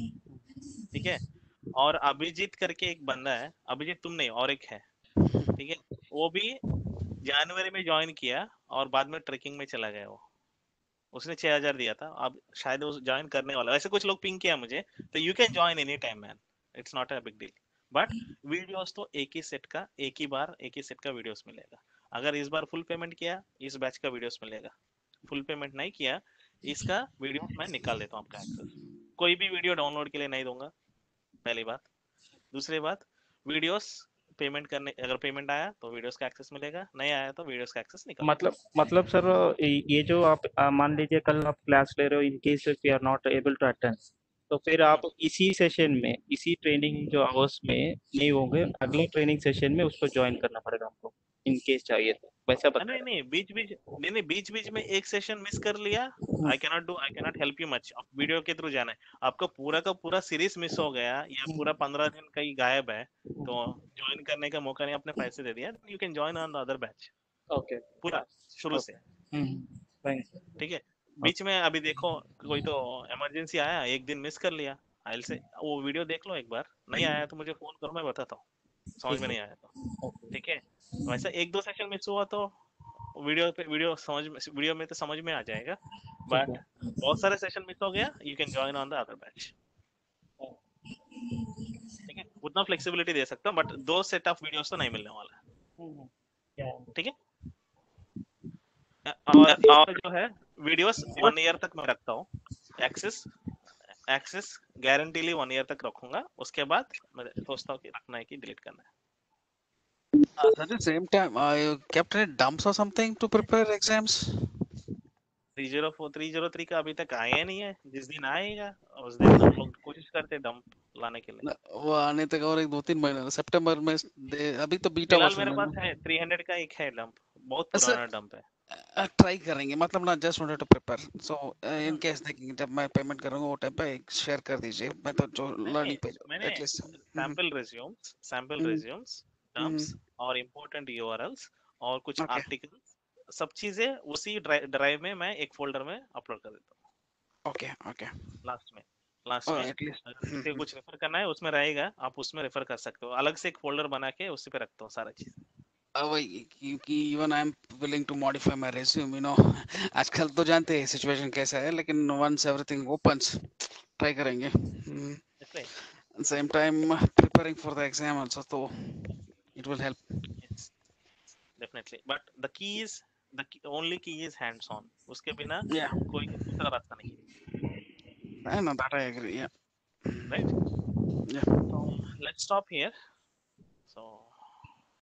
S1: ठीक है। और अभिजीत करके एक बंदा है, अभिजीत तुम नहीं और एक है, ठीक है, वो भी जनवरी में ज्वाइन किया और बाद में ट्रेकिंग में चला गया। वो उसने छह हजार दिया था, अब शायद वो ज्वाइन करने वाला, वैसे कुछ लोग पिंग किया मुझे, तो you can join any time man, it's not a big deal. But videos तो एक ही सेट का, एक ही बार एक ही सेट का वीडियोस मिलेगा। अगर इस बार फुल पेमेंट किया, इस बैच का वीडियोस मिलेगा। फुल पेमेंट नहीं किया, इसका वीडियो मैं निकाल देता हूँ आपका एक्सेस। कोई भी वीडियो डाउनलोड के लिए नहीं दूंगा, पहली बात। दूसरी बात, वीडियोस पेमेंट करने, अगर पेमेंट आया तो वीडियोस का एक्सेस मिलेगा, नहीं आया तो वीडियोस का एक्सेस निकाल
S8: मतलब मतलब सर ये जो आप अ, मान लीजिए कल आप क्लास ले रहे हो, in case if you are not able to attend, तो फिर आप इसी सेशन में, इसी ट्रेनिंग जो आवर्स में नहीं होंगे, अगले ट्रेनिंग सेशन में उसको ज्वाइन करना पड़ेगा हमको, इन केस चाहिए तो, वैसा बता
S1: नहीं नहीं बीच बीच नहीं नहीं बीच बीच में एक सेशन मिस कर लिया, I can not do, I can not help you much. अब वीडियो के थ्रू जाना है आपका, पूरा का पूरा सीरीज मिस हो गया या पूरा पंद्रह दिन कहीं गायब है, तो ज्वाइन करने का मौका नहीं, आपने पैसे दे दिया, you can join on the other batch
S8: okay
S1: पूरा शुरू से,
S8: थैंक्स।
S1: ठीक है। बीच में अभी देखो कोई तो इमरजेंसी आया, एक दिन मिस कर लिया, आई से वो वीडियो देख लो एक बार, नहीं आया तो मुझे फोन करो, मैं बताता हूँ, समझ में नहीं आया तो, ठीक है। वैसा एक दो सेशन मिस हुआ तो वीडियो पे वीडियो समझ में, वीडियो में तो समझ में आ जाएगा, बट बहुत सारे सेशन मिस हो गया, you can join on the other batch, ठीक है। उतना फ्लेक्सिबिलिटी दे सकता हूँ, बट दो सेट ऑफ वीडियोस तो नहीं मिलने वाला है, ठीक है। और इसका जो है वीडियोस वन ईयर तक मैं रखता हूँ, access access guaranteedly one year तक रखूंगा, उसके बाद मैं सोचता हूँ कि रखना है कि डिलीट करना है।
S2: Uh, at the same time, I kept any dumps or something to prepare exams.
S1: Three zero four three zero three का अभी तक आया नहीं है, जिस दिन आएगा उस दिन हम लोग कोशिश करते हैं डंप लाने के लिए।
S2: वो आने तक और एक दो तीन महीने, सितंबर में दे, अभी तो बीटा
S1: फिलहाल
S2: वर्जन
S1: मेरे
S2: में
S1: पास है थ्री हंड्रेड का एक है डंप, बहुत
S2: ऐसा
S1: पुराना डंप है।
S2: ट्राई करेंगे, मतलब ना just wanted to prepare, so in case देखेंगे जब मैं पेमेंट करूंगा वो टाइम पे शेयर कर दीजिए, मैं तो जो
S1: नहीं
S2: लर्निंग पेज
S1: मैंने
S2: at least
S1: sample resumes sample resumes dumps और इम्पोर्टेंट यूआरएल्स और कुछ
S2: ओके
S1: आर्टिकल्स, सब चीजें उसी ड्राइव में मैं एक फोल्डर में अपलोड कर देता हूँ
S2: ओके ओके
S1: लास्ट में। लास्ट में
S2: एटलीस्ट
S1: अगर किसी को कुछ रेफर करना है उसमें रहेगा, आप उसमें रेफर कर सकते हो, अलग से एक फोल्डर बना के उसी पे रखता हूँ सारा चीज।
S2: वही, क्योंकि even I am willing to modify my resume, you know आजकल तो जानते हैं सिचुएशन कैसा है, लेकिन वंस एवरीथिंग ओपन्स ट्राई करेंगे।
S1: इसलिए
S2: same time preparing for the exam also, तो it will help.
S1: yes, definitely, but the key is the key, only key is hands on, उसके बिना
S2: या
S1: कोई दूसरा रास्ता नहीं है,
S2: I know that, I agree, yeah
S1: right?
S2: या
S1: So let's stop here. So